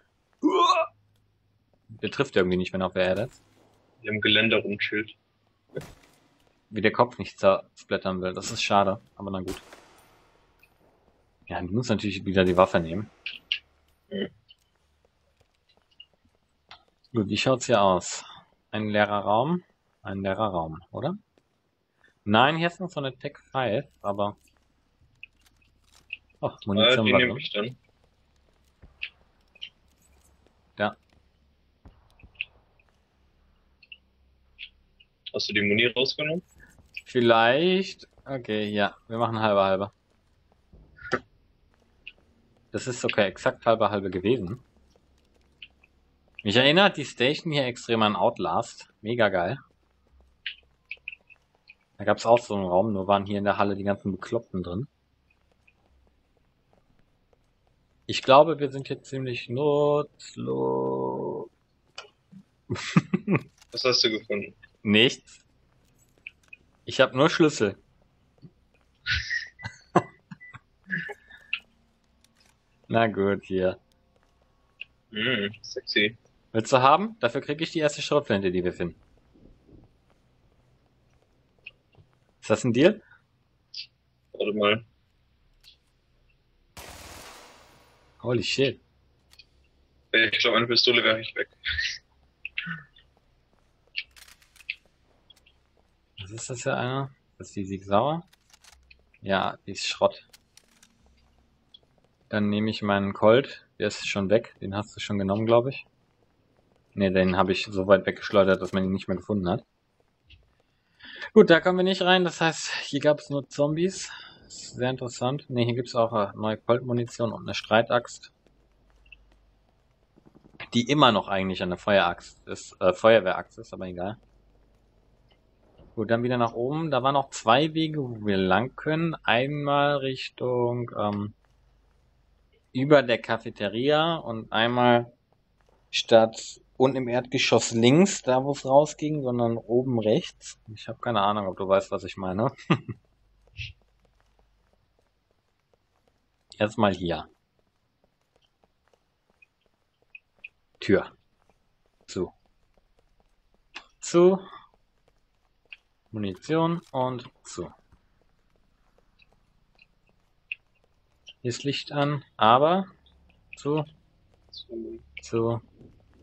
Der trifft irgendwie nicht, wenn er auf der Erde ist. Die haben Geländer rumschild. Wie der Kopf nicht zersplattern will. Das ist schade, aber na gut. Ja, du musst natürlich wieder die Waffe nehmen. Gut, wie schaut's hier aus? Ein leerer Raum, oder? Nein, hier ist noch so eine Tech 5, aber... Oh, Munition Die war nehme drin. ich dann. Ja. Hast du die Muni rausgenommen? Vielleicht... Okay, ja, wir machen halbe. Das ist sogar exakt halbe gewesen. Mich erinnert die Station hier extrem an Outlast. Mega geil. Da gab's auch so einen Raum, nur waren hier in der Halle die ganzen Bekloppten drin. Ich glaube, wir sind hier ziemlich nutzlos. Was hast du gefunden? Nichts. Ich habe nur Schlüssel. Na gut, hier. Sexy. Willst du haben? Dafür kriege ich die erste Schrotflinte, die wir finden. Ist das ein Deal? Warte mal. Holy shit. Ich glaube, eine Pistole werfe ich weg. Was ist das für eine? Das ist die Sig Sauer? Ja, die ist Schrott. Dann nehme ich meinen Colt. Der ist schon weg. Den hast du schon genommen, glaube ich. Ne, den habe ich so weit weggeschleudert, dass man ihn nicht mehr gefunden hat. Gut, da kommen wir nicht rein. Das heißt, hier gab es nur Zombies. Das ist sehr interessant. Ne, hier gibt es auch neue Colt-Munition und eine Streitaxt. Die immer noch eigentlich eine Feueraxt ist, Feuerwehraxt ist, aber egal. Gut, dann wieder nach oben. Da waren noch zwei Wege, wo wir lang können. Einmal Richtung über der Cafeteria und einmal statt unten im Erdgeschoss links, da wo es rausging, sondern oben rechts. Ich habe keine Ahnung, ob du weißt, was ich meine. Erstmal hier. Tür. Zu. Zu. Munition und zu. Hier ist Licht an, aber zu.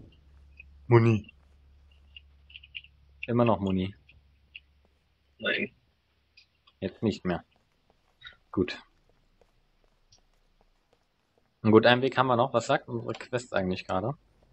Muni. Immer noch Muni. Nein. Jetzt nicht mehr. Gut. Und gut, einen Weg haben wir noch. Was sagt unsere Quest eigentlich gerade?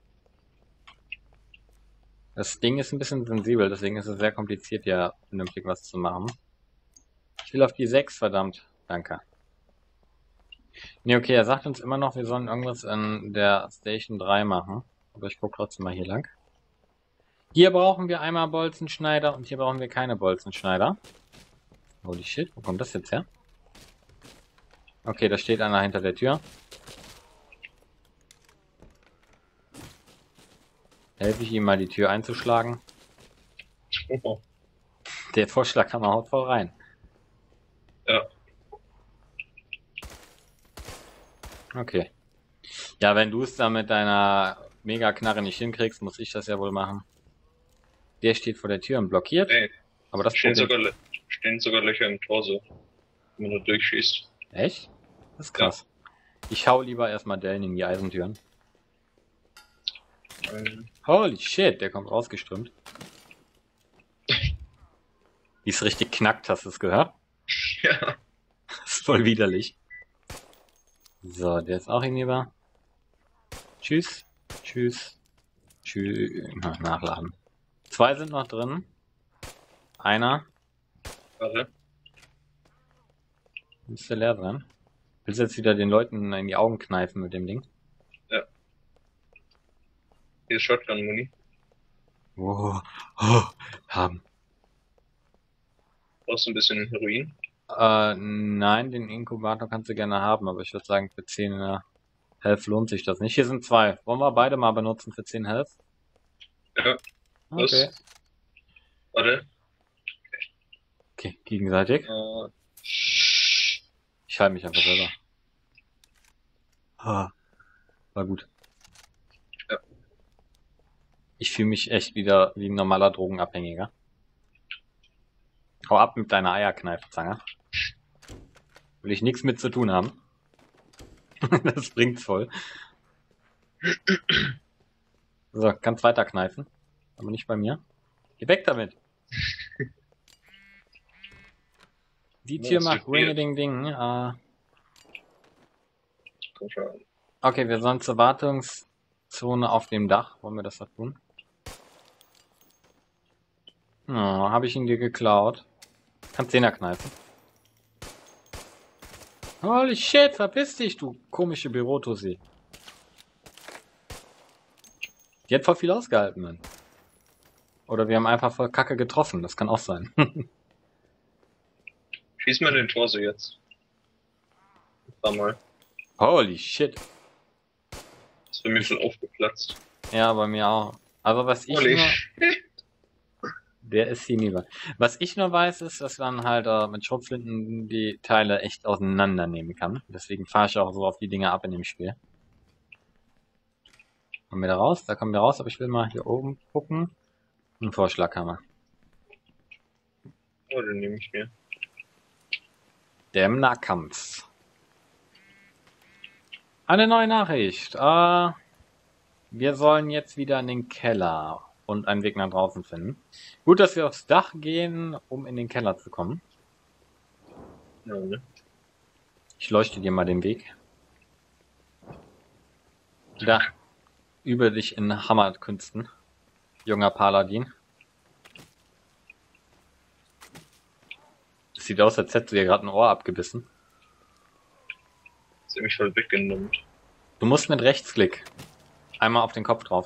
Das Ding ist ein bisschen sensibel, deswegen ist es sehr kompliziert, ja vernünftig was zu machen. Ich will auf die 6, verdammt. Danke. Ne, okay, er sagt uns immer noch, wir sollen irgendwas in der Station 3 machen. Aber ich gucke trotzdem mal hier lang. Hier brauchen wir einmal Bolzenschneider und hier brauchen wir keine Bolzenschneider. Holy shit, wo kommt das jetzt her? Okay, da steht einer hinter der Tür. Helfe ich ihm mal die Tür einzuschlagen. Oh. Der Vorschlaghammer haut voll rein. Ja. Okay. Ja, wenn du es da mit deiner Mega-Knarre nicht hinkriegst, muss ich das ja wohl machen. Der steht vor der Tür und blockiert. Ey, Aber das stehen Problem... sogar Löcher im Torso, wenn du durchschießt. Echt? Das ist krass. Ich hau lieber erstmal Dellen in die Eisentüren. Holy shit, der kommt rausgeströmt. Wie es richtig knackt, hast du es gehört? Ja. Das ist voll widerlich. So, der ist auch hinüber. Tschüss. Tschüss. Tschüss. Nachladen. 2 sind noch drin. Einer. Warte. Müsste leer sein. Willst du jetzt wieder den Leuten in die Augen kneifen mit dem Ding? Ja. Hier ist Shotgun-Muni. Oh, haben. Brauchst du ein bisschen Heroin? Nein, den Inkubator kannst du gerne haben, aber ich würde sagen, für 10 Health lohnt sich das nicht. Hier sind 2. Wollen wir beide mal benutzen für 10 Health? Ja. Okay. Warte. Okay, gegenseitig. Ich halte mich einfach selber. War gut. Ja. Ich fühle mich echt wieder wie ein normaler Drogenabhängiger. Hau ab mit deiner Eierkneifzange. Will ich nichts mit zu tun haben. Das bringt's voll. So, kannst weiter kneifen. Aber nicht bei mir. Geh weg damit. Die Tür macht Ring-a-Ding-Ding. Komm schon. Okay, wir sollen zur Wartungszone auf dem Dach. Wollen wir das da tun? Oh, habe ich ihn dir geklaut. Kannst 10er kneifen. Holy shit, verpiss dich, du komische Bürotussi. Die hat voll viel ausgehalten, Mann. Oder wir haben einfach voll Kacke getroffen, das kann auch sein. Schieß mal den Torso jetzt. Sag mal. Holy shit. Ist bei mir schon aufgeplatzt. Ja, bei mir auch. Also was ich Holy nur... shit. Der ist hinüber. Was ich nur weiß, ist, dass man halt mit Schrotflinten die Teile echt auseinandernehmen kann. Deswegen fahre ich auch so auf die Dinge ab in dem Spiel. Kommen wir da raus? Da kommen wir raus, aber ich will mal hier oben gucken. Ein Vorschlaghammer. Oh, den nehme ich mir. Der im Nahkampf. Eine neue Nachricht. Wir sollen jetzt wieder in den Keller und einen Weg nach draußen finden. Gut, dass wir aufs Dach gehen, um in den Keller zu kommen. Ja, ne? Ich leuchte dir mal den Weg. Da. Übe dich in Hammerkünsten, junger Paladin. Das sieht aus, als hättest du dir gerade ein Ohr abgebissen. Ist nämlich voll weggenommen. Du musst mit Rechtsklick einmal auf den Kopf drauf.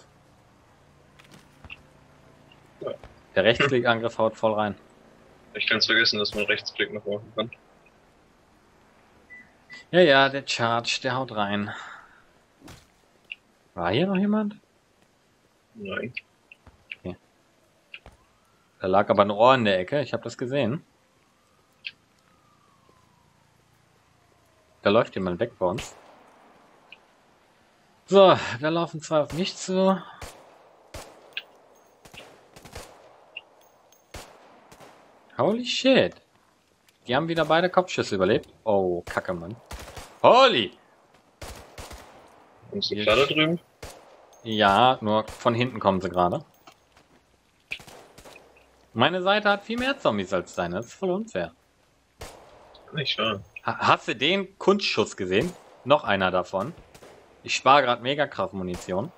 Ja. Der Rechtsklick-Angriff haut voll rein. Ich kann es vergessen, dass man Rechtsklick noch machen kann. Ja, ja, der Charge, der haut rein. War hier noch jemand? Nein. Da lag aber ein Ohr in der Ecke, ich habe das gesehen. Da läuft jemand weg bei uns. So, da laufen 2 auf mich zu. Holy shit. Die haben wieder beide Kopfschüsse überlebt. Oh, Kacke, Mann. Holy! Kommst du klar da drüben? Ja, nur von hinten kommen sie gerade. Meine Seite hat viel mehr Zombies als deine. Das ist voll unfair. Nicht wahr? Hast du den Kunstschuss gesehen? Noch einer davon. Ich spare gerade Megakraft-Munition.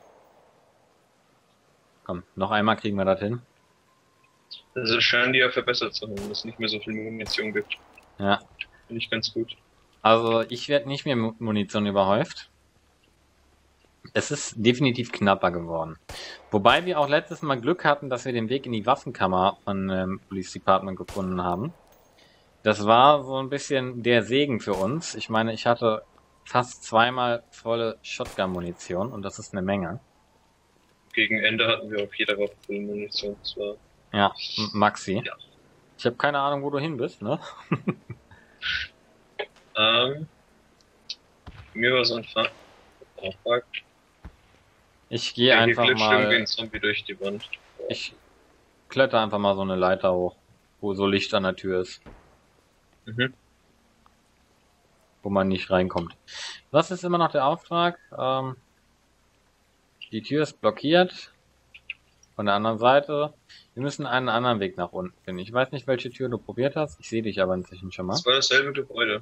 Komm, noch einmal kriegen wir das hin. Also scheinen die ja verbessert zu haben, dass es nicht mehr so viel Munition gibt. Ja. Finde ich ganz gut. Also ich werde nicht mehr Munition überhäuft. Es ist definitiv knapper geworden. Wobei wir auch letztes Mal Glück hatten, dass wir den Weg in die Waffenkammer von Police Department gefunden haben. Das war so ein bisschen der Segen für uns. Ich meine, ich hatte fast zweimal volle Shotgun-Munition und das ist eine Menge. Gegen Ende hatten wir auf jeder Waffe voll Munition. Das war Ja, Maxi. Ja. Ich habe keine Ahnung, wo du hin bist, ne? Mir war so ein Auftrag. Ich gehe einfach Hier glitscht irgendwie mal. ein Zombie durch die Wand. Ich kletter einfach mal so eine Leiter hoch, wo so Licht an der Tür ist, Mhm. wo man nicht reinkommt. Was ist immer noch der Auftrag? Die Tür ist blockiert. Von der anderen Seite. Wir müssen einen anderen Weg nach unten finden. Ich weiß nicht, welche Tür du probiert hast. Ich sehe dich aber inzwischen schon mal. Das war dasselbe Gebäude.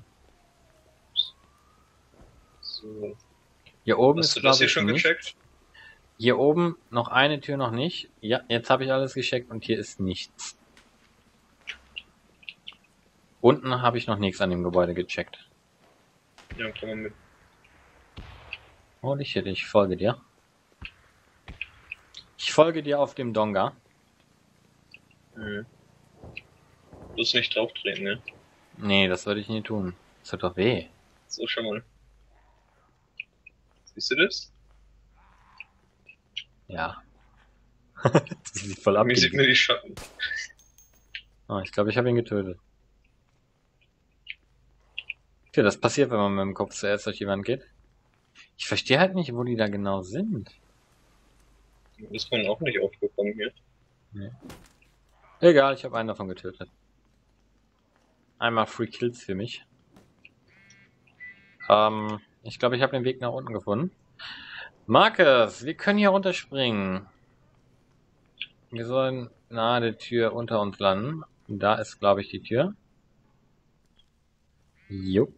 So. Hier oben Hast ist, du das glaube hier ich, schon nicht. gecheckt? Hier oben noch eine Tür noch nicht. Ja, jetzt habe ich alles gecheckt und hier ist nichts. Unten habe ich noch nichts an dem Gebäude gecheckt. Ja, komm mal mit. Holy shit, ich folge dir. Ich folge dir auf dem Donga. Mhm. Bloß nicht drauftreten, ne? Nee, das würde ich nie tun. Das tut doch weh. So, schau mal. Siehst du das? Ja. Sie sieht voll Mir sieht abgelegt. mir die Schatten. Oh, ich glaube, ich habe ihn getötet. Okay, das passiert, wenn man mit dem Kopf zuerst durch die Wand geht. Ich verstehe halt nicht, wo die da genau sind. Das ist mir auch nicht aufgekommen hier. Nee. Egal, ich habe einen davon getötet. Einmal Free Kills für mich. Ich glaube, ich habe den Weg nach unten gefunden. Marcus, wir können hier runterspringen. Wir sollen nahe der Tür unter uns landen. Da ist, glaube ich, die Tür. Jo.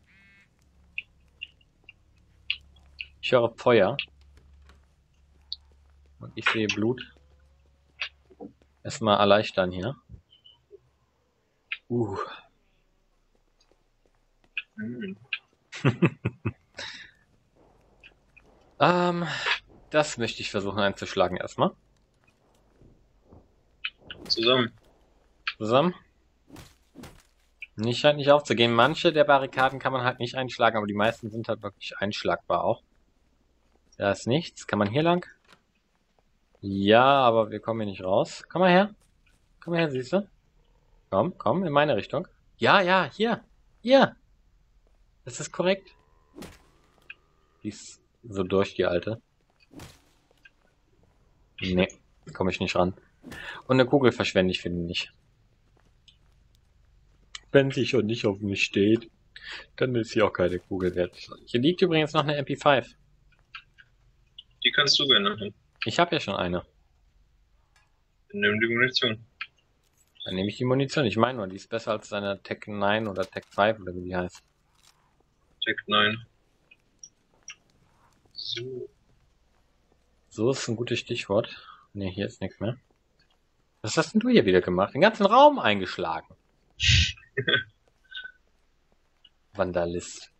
Ich höre Feuer. Und ich sehe Blut. Erstmal erleichtern hier. Mhm. Das möchte ich versuchen einzuschlagen erstmal. Zusammen. Zusammen. Scheint nicht aufzugehen. Manche der Barrikaden kann man halt nicht einschlagen, aber die meisten sind halt wirklich einschlagbar auch. Da ist nichts. Kann man hier lang? Ja, aber wir kommen hier nicht raus. Komm mal her. Komm mal her, siehst du? Komm, in meine Richtung. Ja, hier. Hier. Das ist korrekt. Die ist so durch, die alte. Nee, komme ich nicht ran. Und eine Kugel verschwende ich, finde ich. Wenn sie schon nicht auf mich steht, dann ist sie auch keine Kugel wert. Hier liegt übrigens noch eine MP5. Die kannst du gerne haben. Ich habe ja schon eine. Dann nimm die Munition. Dann nehme ich die Munition. Ich meine nur, die ist besser als deine Tech 9 oder Tech 5 oder wie die heißt. Tech 9. So. So ist ein gutes Stichwort. Ne, hier ist nichts mehr. Was hast denn du hier wieder gemacht? Den ganzen Raum eingeschlagen. Vandalist.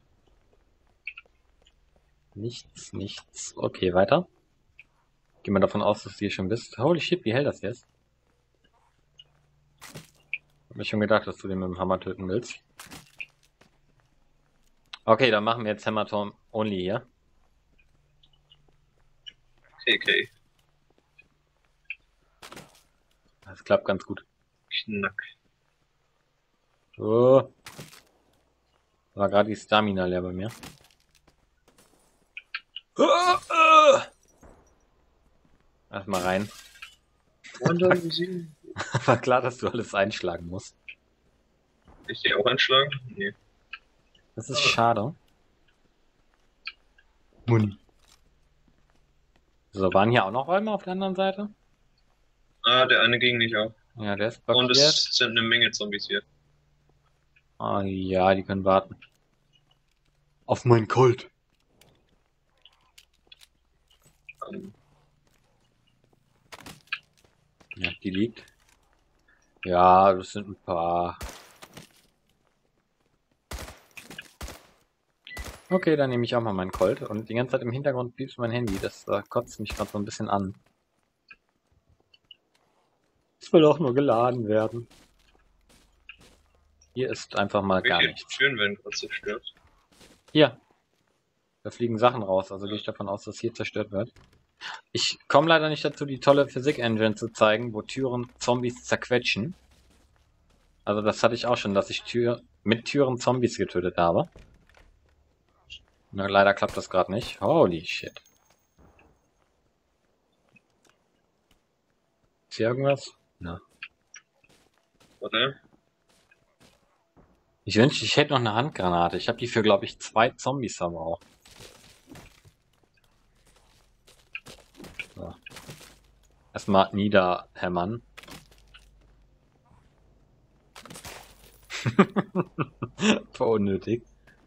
Nichts. Okay, weiter. Gehen wir davon aus, dass du hier schon bist. Holy shit, wie hell das hier ist. Hab mir schon gedacht, dass du den mit dem Hammer töten willst. Okay, dann machen wir jetzt Hammertorn only hier. KK. Das klappt ganz gut. Knack. So. War gerade die Stamina leer bei mir. Erstmal rein. War klar, dass du alles einschlagen musst. Ich die auch einschlagen? Nee. Das ist schade. Muni. So, waren hier auch noch Räume auf der anderen Seite? Ah, der eine ging nicht auf. Ja, der ist Und blockiert. es sind eine Menge Zombies hier. Ah, ja, die können warten. Auf meinen Colt. Ähm, Ja, die liegt. Ja, das sind ein paar. Okay, dann nehme ich auch mal meinen Colt. Und die ganze Zeit im Hintergrund piepst mein Handy. Das kotzt mich gerade so ein bisschen an. Es will auch nur geladen werden. Hier ist einfach mal gar welche nichts. Türen werden gerade zerstört? Hier. Da fliegen Sachen raus, also gehe ich davon aus, dass hier zerstört wird. Ich komme leider nicht dazu, die tolle Physik-Engine zu zeigen, wo Türen Zombies zerquetschen. Also das hatte ich auch schon, dass ich mit Türen Zombies getötet habe. Nur leider klappt das gerade nicht. Holy shit. Ist hier irgendwas? Ja. Warte. Ich wünschte, ich hätte noch eine Handgranate. Ich habe die für, glaube ich, 2 Zombies verbraucht. So. Erstmal niederhämmern. Voll unnötig.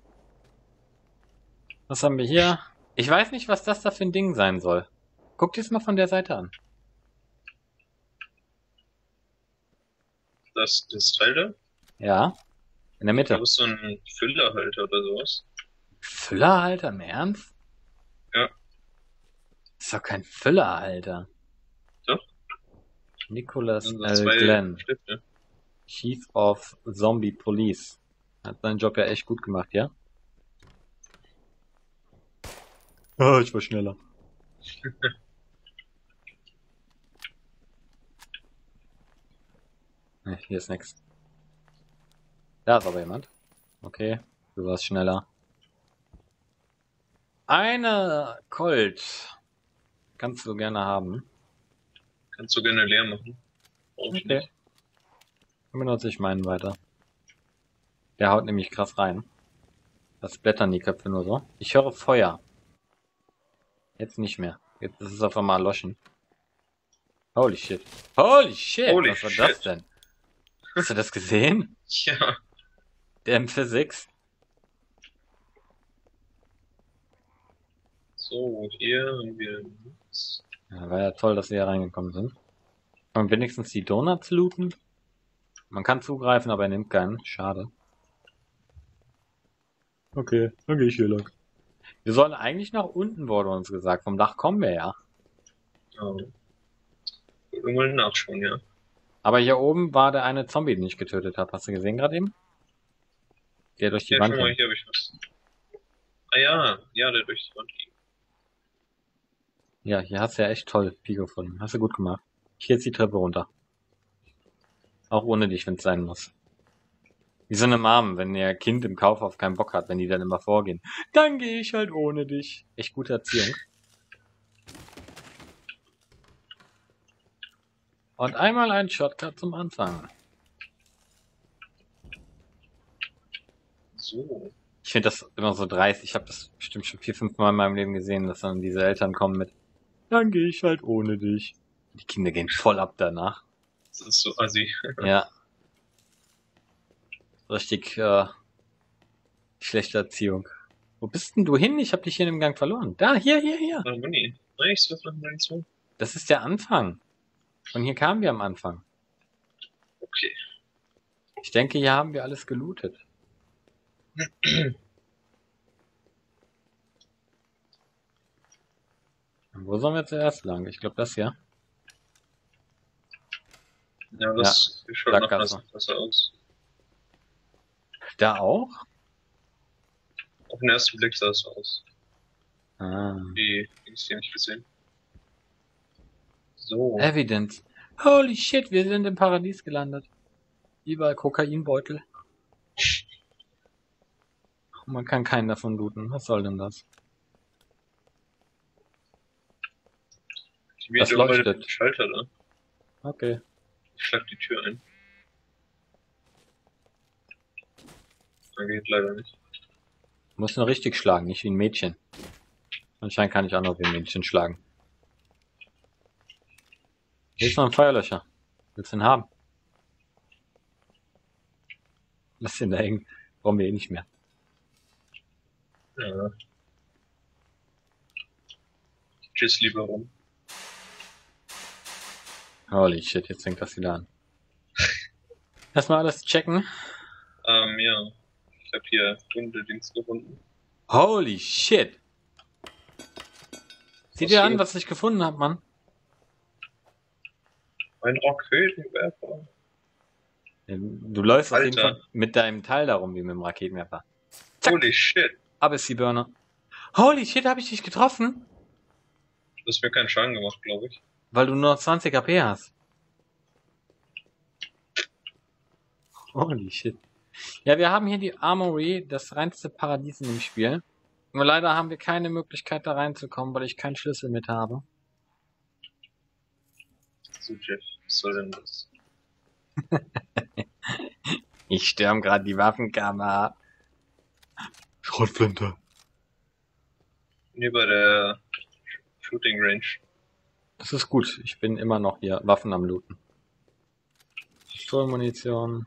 Was haben wir hier? Ich weiß nicht, was das da für ein Ding sein soll. Guck dir es mal von der Seite an. Das Teil da? Ja, in der Ich Mitte. glaube, es ist so ein Füllerhalter oder sowas. Füllerhalter, im Ernst? Ja, Das ist doch kein Füllerhalter. doch. Das Nicholas sind so L. zwei Glenn, Stifte. Chief of Zombie Police. Hat seinen Job ja echt gut gemacht, ja? Ah, ich war schneller. Ne, hier ist nix. Da ist aber jemand. Okay, du warst schneller. Eine Colt. Kannst du gerne haben. Kannst du gerne leer machen. Brauch ich Okay. nicht. Dann benutze ich meinen weiter. Der haut nämlich krass rein. Das blättern die Köpfe nur so. Ich höre Feuer. Jetzt nicht mehr. Jetzt ist es auf einmal erloschen. Holy shit. Holy shit! Holy Was war shit. das denn? Hast du das gesehen? Ja, Der M46? so, hier haben wir nichts. Ja, war ja toll, dass sie hier reingekommen sind. Und wenigstens die Donuts looten. Man kann zugreifen, aber er nimmt keinen. Schade. Okay, dann gehe ich hier lang. Wir sollen eigentlich nach unten, wurde uns gesagt. Vom Dach kommen wir ja. Ja. Irgendwann nachschauen, ja. Aber hier oben war der eine Zombie, den ich getötet habe. Hast du gesehen gerade eben? Der durch die Ja, Wand schau mal, ging. hier habe ich was. Ah ja, ja, der durch die Wand ging. Ja, hier hast du ja echt toll Pi gefunden. Hast du gut gemacht. Ich gehe jetzt die Treppe runter. Auch ohne dich, wenn es sein muss. Wie so eine Mom, wenn ihr Kind im Kaufhaus keinen Bock hat, wenn die dann immer vorgehen. Dann gehe ich halt ohne dich. Echt gute Erziehung. Und einmal ein Shotcut zum Anfang. So. Ich finde das immer so dreist. Ich habe das bestimmt schon 4, 5 Mal in meinem Leben gesehen, dass dann diese Eltern kommen mit, dann gehe ich halt ohne dich. Die Kinder gehen voll ab danach. Das ist so assi. Ja. Richtig schlechte Erziehung. Wo bist denn du hin? Ich habe dich hier im Gang verloren. Da, hier. Ah, Muni. Nice, was machen wir jetzt so? Das ist der Anfang. Von hier kamen wir am Anfang. Okay. Ich denke, hier haben wir alles gelootet. Wo sollen wir zuerst lang? Ich glaube, das hier. Ja, das schaut nach Sackgasse. Wasser aus. Da auch? Auf den ersten Blick sah es so aus. Ah. Wie ich sie nicht gesehen. So. Evidence. Holy shit, wir sind im Paradies gelandet. Überall Kokainbeutel. Man kann keinen davon looten. Was soll denn das? Die Das Video bei leuchtet. dem Schalter da. Okay. Ich schlag die Tür ein. Da geht leider nicht. Muss nur richtig schlagen, nicht wie ein Mädchen. Anscheinend kann ich auch noch wie ein Mädchen schlagen. Hier ist noch ein Feuerlöscher. Willst du den haben? Lass den da hängen. Brauchen wir eh nicht mehr. Ja. Tschüss, lieber rum. Holy shit, jetzt fängt das wieder an. Erstmal alles checken. Ja. Ich habe hier Hunde-Dings gefunden. Holy shit. Sieh Was dir so? an, was ich gefunden habe, Mann. Ein Raketenwerfer. Du läufst auf jeden Alter. Fall mit deinem Teil darum, wie mit dem Raketenwerfer. Zack. Holy shit. Ab ist die Birne. Holy shit, habe ich dich getroffen? Du hast mir keinen Schaden gemacht, glaube ich. Weil du nur 20 AP hast. Holy shit. Ja, wir haben hier die Armory, das reinste Paradies in dem Spiel. Nur leider haben wir keine Möglichkeit da reinzukommen, weil ich keinen Schlüssel mit habe. So, Jeff, was soll denn das? Ich stürm gerade die Waffenkammer. Schrotflinte. Nee, bei der Shooting Range. Das ist gut. Ich bin immer noch hier Waffen am Looten. Pistolenmunition.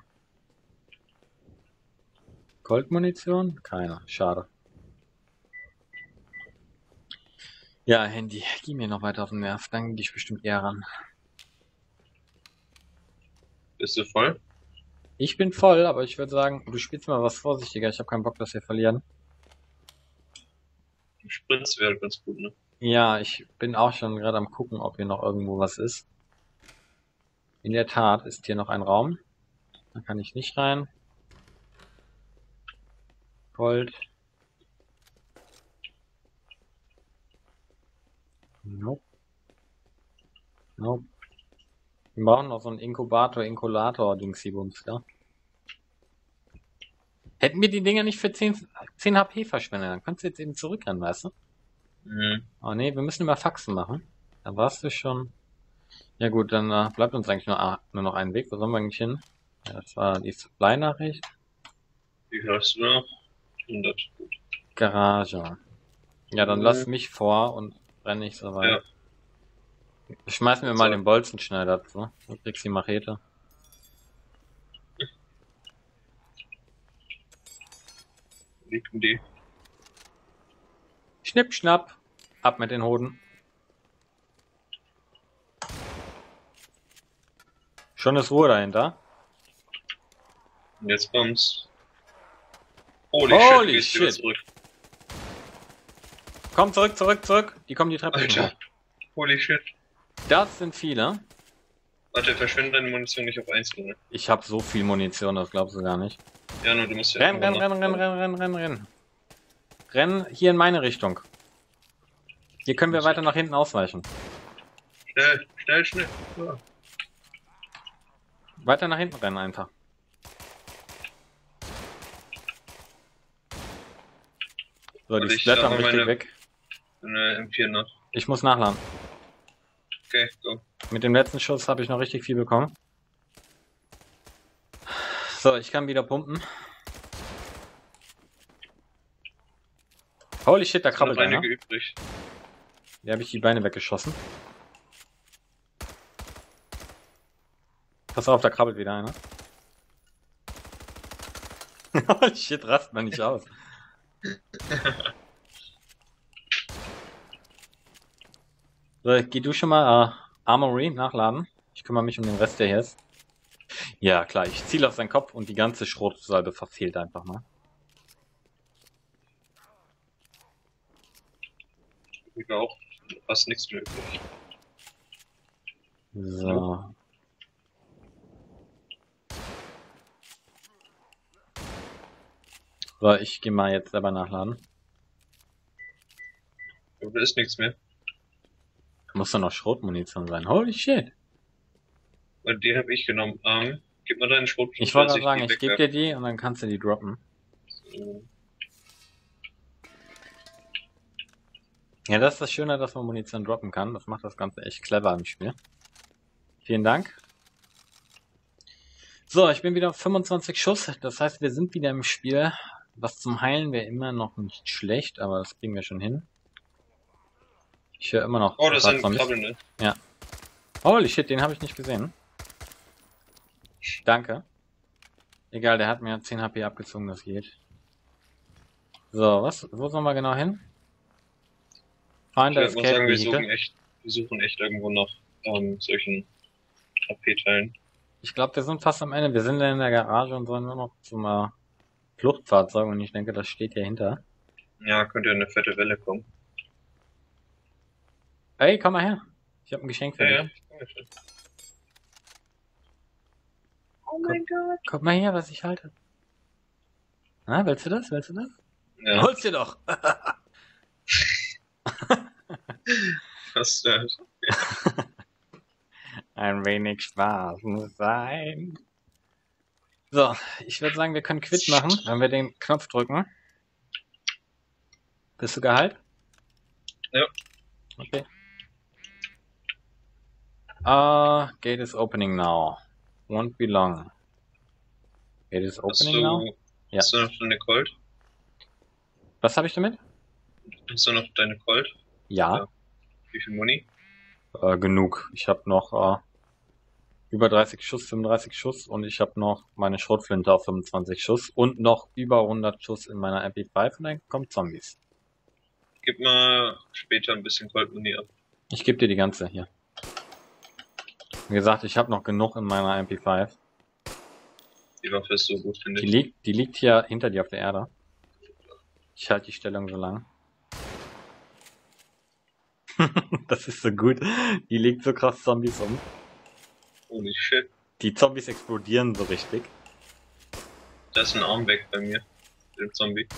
Goldmunition? Keiner. Schade. Ja, Handy. Geh mir noch weiter auf den Nerv. Dann gehe ich bestimmt eher ran. Bist du voll? Ich bin voll, aber ich würde sagen, du spielst mal was vorsichtiger. Ich habe keinen Bock, dass wir verlieren. Sprints wäre ganz gut, ne? Ja, ich bin auch schon gerade am gucken, ob hier noch irgendwo was ist. In der Tat ist hier noch ein Raum. Da kann ich nicht rein. Gold. Nope. Nope. Wir brauchen noch so einen Inkulator-Dingsy-Bums, ja? Hätten wir die Dinger nicht für 10 HP verschwendet, dann kannst du jetzt eben zurückrennen, weißt du? Mhm. Oh nee, wir müssen immer Faxen machen. Da warst du schon. Ja gut, dann bleibt uns eigentlich nur noch ein Weg. Wo sollen wir eigentlich hin? Ja, das war die Supply-Nachricht. Wie viel hast du da? 100. Gut. Garage. Ja, dann lass mich vor und renn nicht so weit. Ja. Schmeiß mir mal So. den Bolzenschneider zu. Du kriegst die Machete. Liegen die? Schnipp, schnapp. Ab mit den Hoden. Schon ist Ruhe dahinter. Und jetzt kommt's. Holy Holy shit, gehst wieder shit. zurück. Komm, zurück. Die kommen die Treppe schon Alter. hoch. Holy shit. Das sind viele. Warte, verschwende deine Munition nicht auf Einzelne. Ich habe so viel Munition, das glaubst du gar nicht. Ja, nur du musst ja Renn. Renn hier in meine Richtung. Hier können wir weiter nach hinten ausweichen. Schnell. Ja. Weiter nach hinten rennen einfach. So, die Warte, ich splattern sag mal richtig meine- weg. Eine M4 nach. Ich muss nachladen. Okay, go. Mit dem letzten Schuss habe ich noch richtig viel bekommen. So, ich kann wieder pumpen. Holy shit, da Es sind noch krabbelt einer. einige übrig. Der habe ich die Beine weggeschossen. Pass auf, da krabbelt wieder einer. Holy shit, rast man nicht aus. So, geh du schon mal Armory nachladen. Ich kümmere mich um den Rest, der hier ist. Ja, klar, ich ziele auf seinen Kopf und die ganze Schrotsalbe verfehlt einfach mal. Ich war auch fast nichts mehr übrig. So. So, ich gehe mal jetzt selber nachladen. Aber da ist nichts mehr. Muss doch noch Schrotmunition sein. Holy shit. Und die habe ich genommen. Gib mal deinen Schrot. Ich wollte gerade sagen, ich gebe dir die und dann kannst du die droppen. Ja, das ist das Schöne, dass man Munition droppen kann. Das macht das Ganze echt clever im Spiel. Vielen Dank. So, ich bin wieder auf 25 Schuss. Das heißt, wir sind wieder im Spiel. Was zum Heilen wäre immer noch nicht schlecht, aber das kriegen wir schon hin. Ich höre immer noch. Oh, das was sind sonst- Krabbeln, ne? Holy shit, den habe ich nicht gesehen. Danke. Egal, der hat mir 10 HP abgezogen, das geht. So, wo sollen wir genau hin? Find Ich the würde mal Escape sagen, Vehicle. wir suchen echt irgendwo nach solchen AP-Teilen. Ich glaube, wir sind fast am Ende. Wir sind in der Garage und sollen nur noch zum Fluchtfahrzeug und ich denke, das steht hier hinter. Ja, könnte eine fette Welle kommen. Ey, komm mal her. Ich habe ein Geschenk für dich. Ich komme schon. Oh mein Gott. Guck mal her, was ich halte. Na, willst du das? Willst du das? Ja, Hol's dir doch. das, Ein wenig Spaß muss sein. So, ich würde sagen, wir können Quit machen, wenn wir den Knopf drücken. Bist du geheilt? Ja. Okay. Gate is opening now. Won't be long. Gate is opening now? Ja. Hast du noch deine Colt? Was habe ich damit? Hast du noch deine Colt? Ja. Ja. Wie viel Muni? Genug. Ich habe noch über 30 Schuss, 35 Schuss und ich habe noch meine Schrotflinte auf 25 Schuss und noch über 100 Schuss in meiner MP5 und dann kommen Zombies. Gib mal später ein bisschen Colt-Muni ab. Ich gebe dir die ganze hier. Wie gesagt, ich habe noch genug in meiner MP5. Die Waffe ist so gut, finde ich. Die liegt hier hinter dir auf der Erde. Ich halte die Stellung so lang. Das ist so gut. Die legt so krass Zombies um. Holy shit. Die Zombies explodieren so richtig. Da ist ein Arm weg bei mir. Dem Zombie.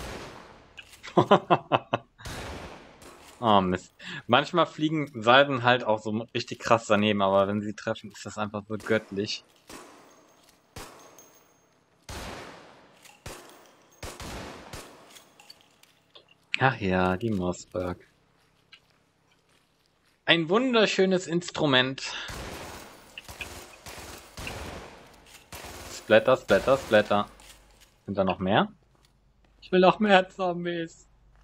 Oh Mist. Manchmal fliegen Salven halt auch so richtig krass daneben, aber wenn sie treffen, ist das einfach so göttlich. Ach ja, die Mossberg. Ein wunderschönes Instrument. Splatter, Splatter, Splatter. Sind da noch mehr? Ich will noch mehr Zombies.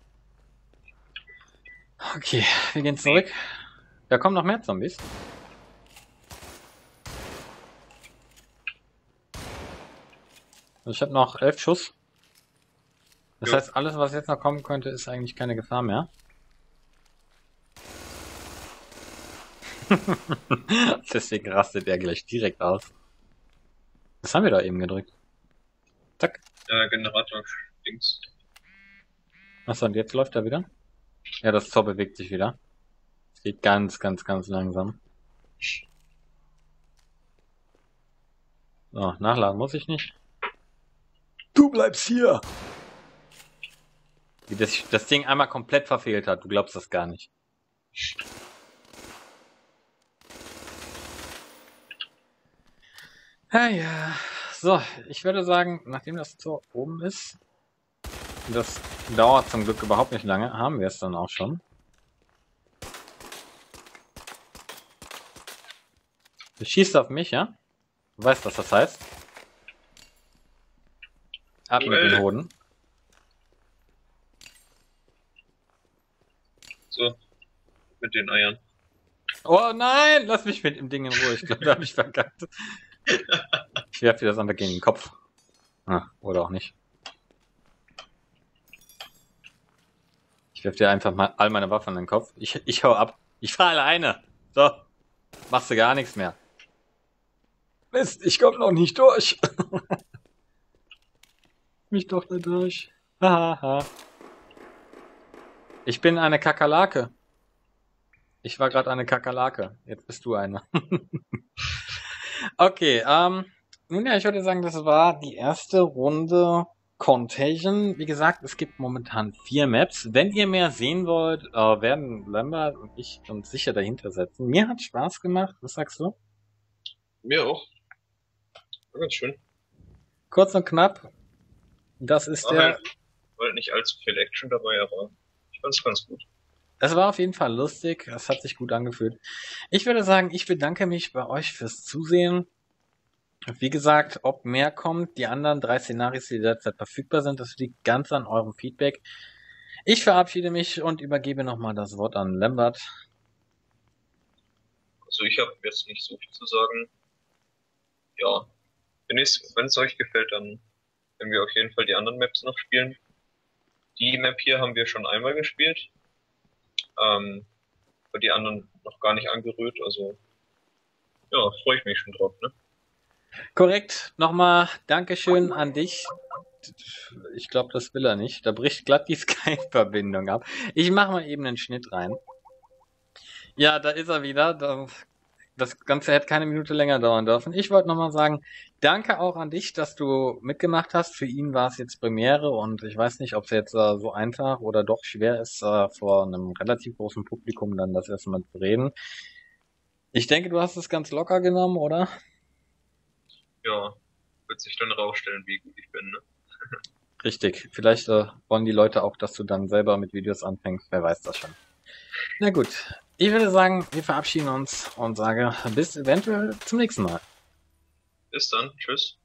Okay, wir gehen zurück. Da kommen noch mehr Zombies. Also ich habe noch 11 Schuss. Das heißt, alles, was jetzt noch kommen könnte, ist eigentlich keine Gefahr mehr. Deswegen rastet er gleich direkt aus. Was haben wir da eben gedrückt? Zack. Generator-Dings. Achso, und jetzt läuft er wieder? Ja, das Tor bewegt sich wieder. Es geht ganz, ganz, ganz langsam. So, nachladen muss ich nicht. Du bleibst hier! Wie das Ding einmal komplett verfehlt hat. Du glaubst das gar nicht. Ah ja. So, ich würde sagen, nachdem das Tor oben ist, das dauert zum Glück überhaupt nicht lange, haben wir es dann auch schon. Du schießt auf mich, ja? Du weißt, was das heißt. Ab mit den Hoden. So, mit den Eiern. Oh nein, lass mich mit dem Ding in Ruhe. Ich glaube, da habe ich verkackt. Ich werfe dir das einfach gegen den Kopf. Ah, oder auch nicht. Ich werfe dir einfach mal all meine Waffen in den Kopf. Ich hau ab. Ich fahre alleine. So. Machst du gar nichts mehr. Mist, ich komme noch nicht durch. Mich doch da durch. Haha. Ich bin eine Kakerlake. Ich war gerade eine Kakerlake. Jetzt bist du eine. Okay, nun ja, ich würde sagen, das war die erste Runde Contagion. Wie gesagt, es gibt momentan 4 Maps. Wenn ihr mehr sehen wollt, werden Lambert und ich uns sicher dahinter setzen. Mir hat Spaß gemacht. Was sagst du? Mir auch. War ganz schön. Kurz und knapp. Das ist War halt nicht allzu viel Action dabei, aber ich fand es ganz gut. Es war auf jeden Fall lustig. Es hat sich gut angefühlt. Ich würde sagen, ich bedanke mich bei euch fürs Zusehen. Wie gesagt, ob mehr kommt, die anderen 3 Szenarios, die derzeit verfügbar sind, das liegt ganz an eurem Feedback. Ich verabschiede mich und übergebe nochmal das Wort an Lambert. Also ich habe jetzt nicht so viel zu sagen. Ja, wenn es euch gefällt, dann werden wir auf jeden Fall die anderen Maps noch spielen. Die Map hier haben wir schon einmal gespielt. Aber die anderen noch gar nicht angerührt. Also ja, freue ich mich schon drauf, ne? Korrekt. Nochmal Dankeschön an dich. Ich glaube, das will er nicht. Da bricht glatt die Skype-Verbindung ab. Ich mache mal eben einen Schnitt rein. Ja, da ist er wieder. Das Ganze hätte keine Minute länger dauern dürfen. Ich wollte nochmal sagen, danke auch an dich, dass du mitgemacht hast. Für ihn war es jetzt Premiere und ich weiß nicht, ob es jetzt so einfach oder doch schwer ist, vor einem relativ großen Publikum dann das erste Mal zu reden. Ich denke, du hast es ganz locker genommen, oder? Ja, wird sich dann rausstellen, wie gut ich bin, ne? Richtig. Vielleicht wollen die Leute auch, dass du dann selber mit Videos anfängst. Wer weiß das schon. Na gut. Ich würde sagen, wir verabschieden uns und sage bis eventuell zum nächsten Mal. Bis dann, tschüss.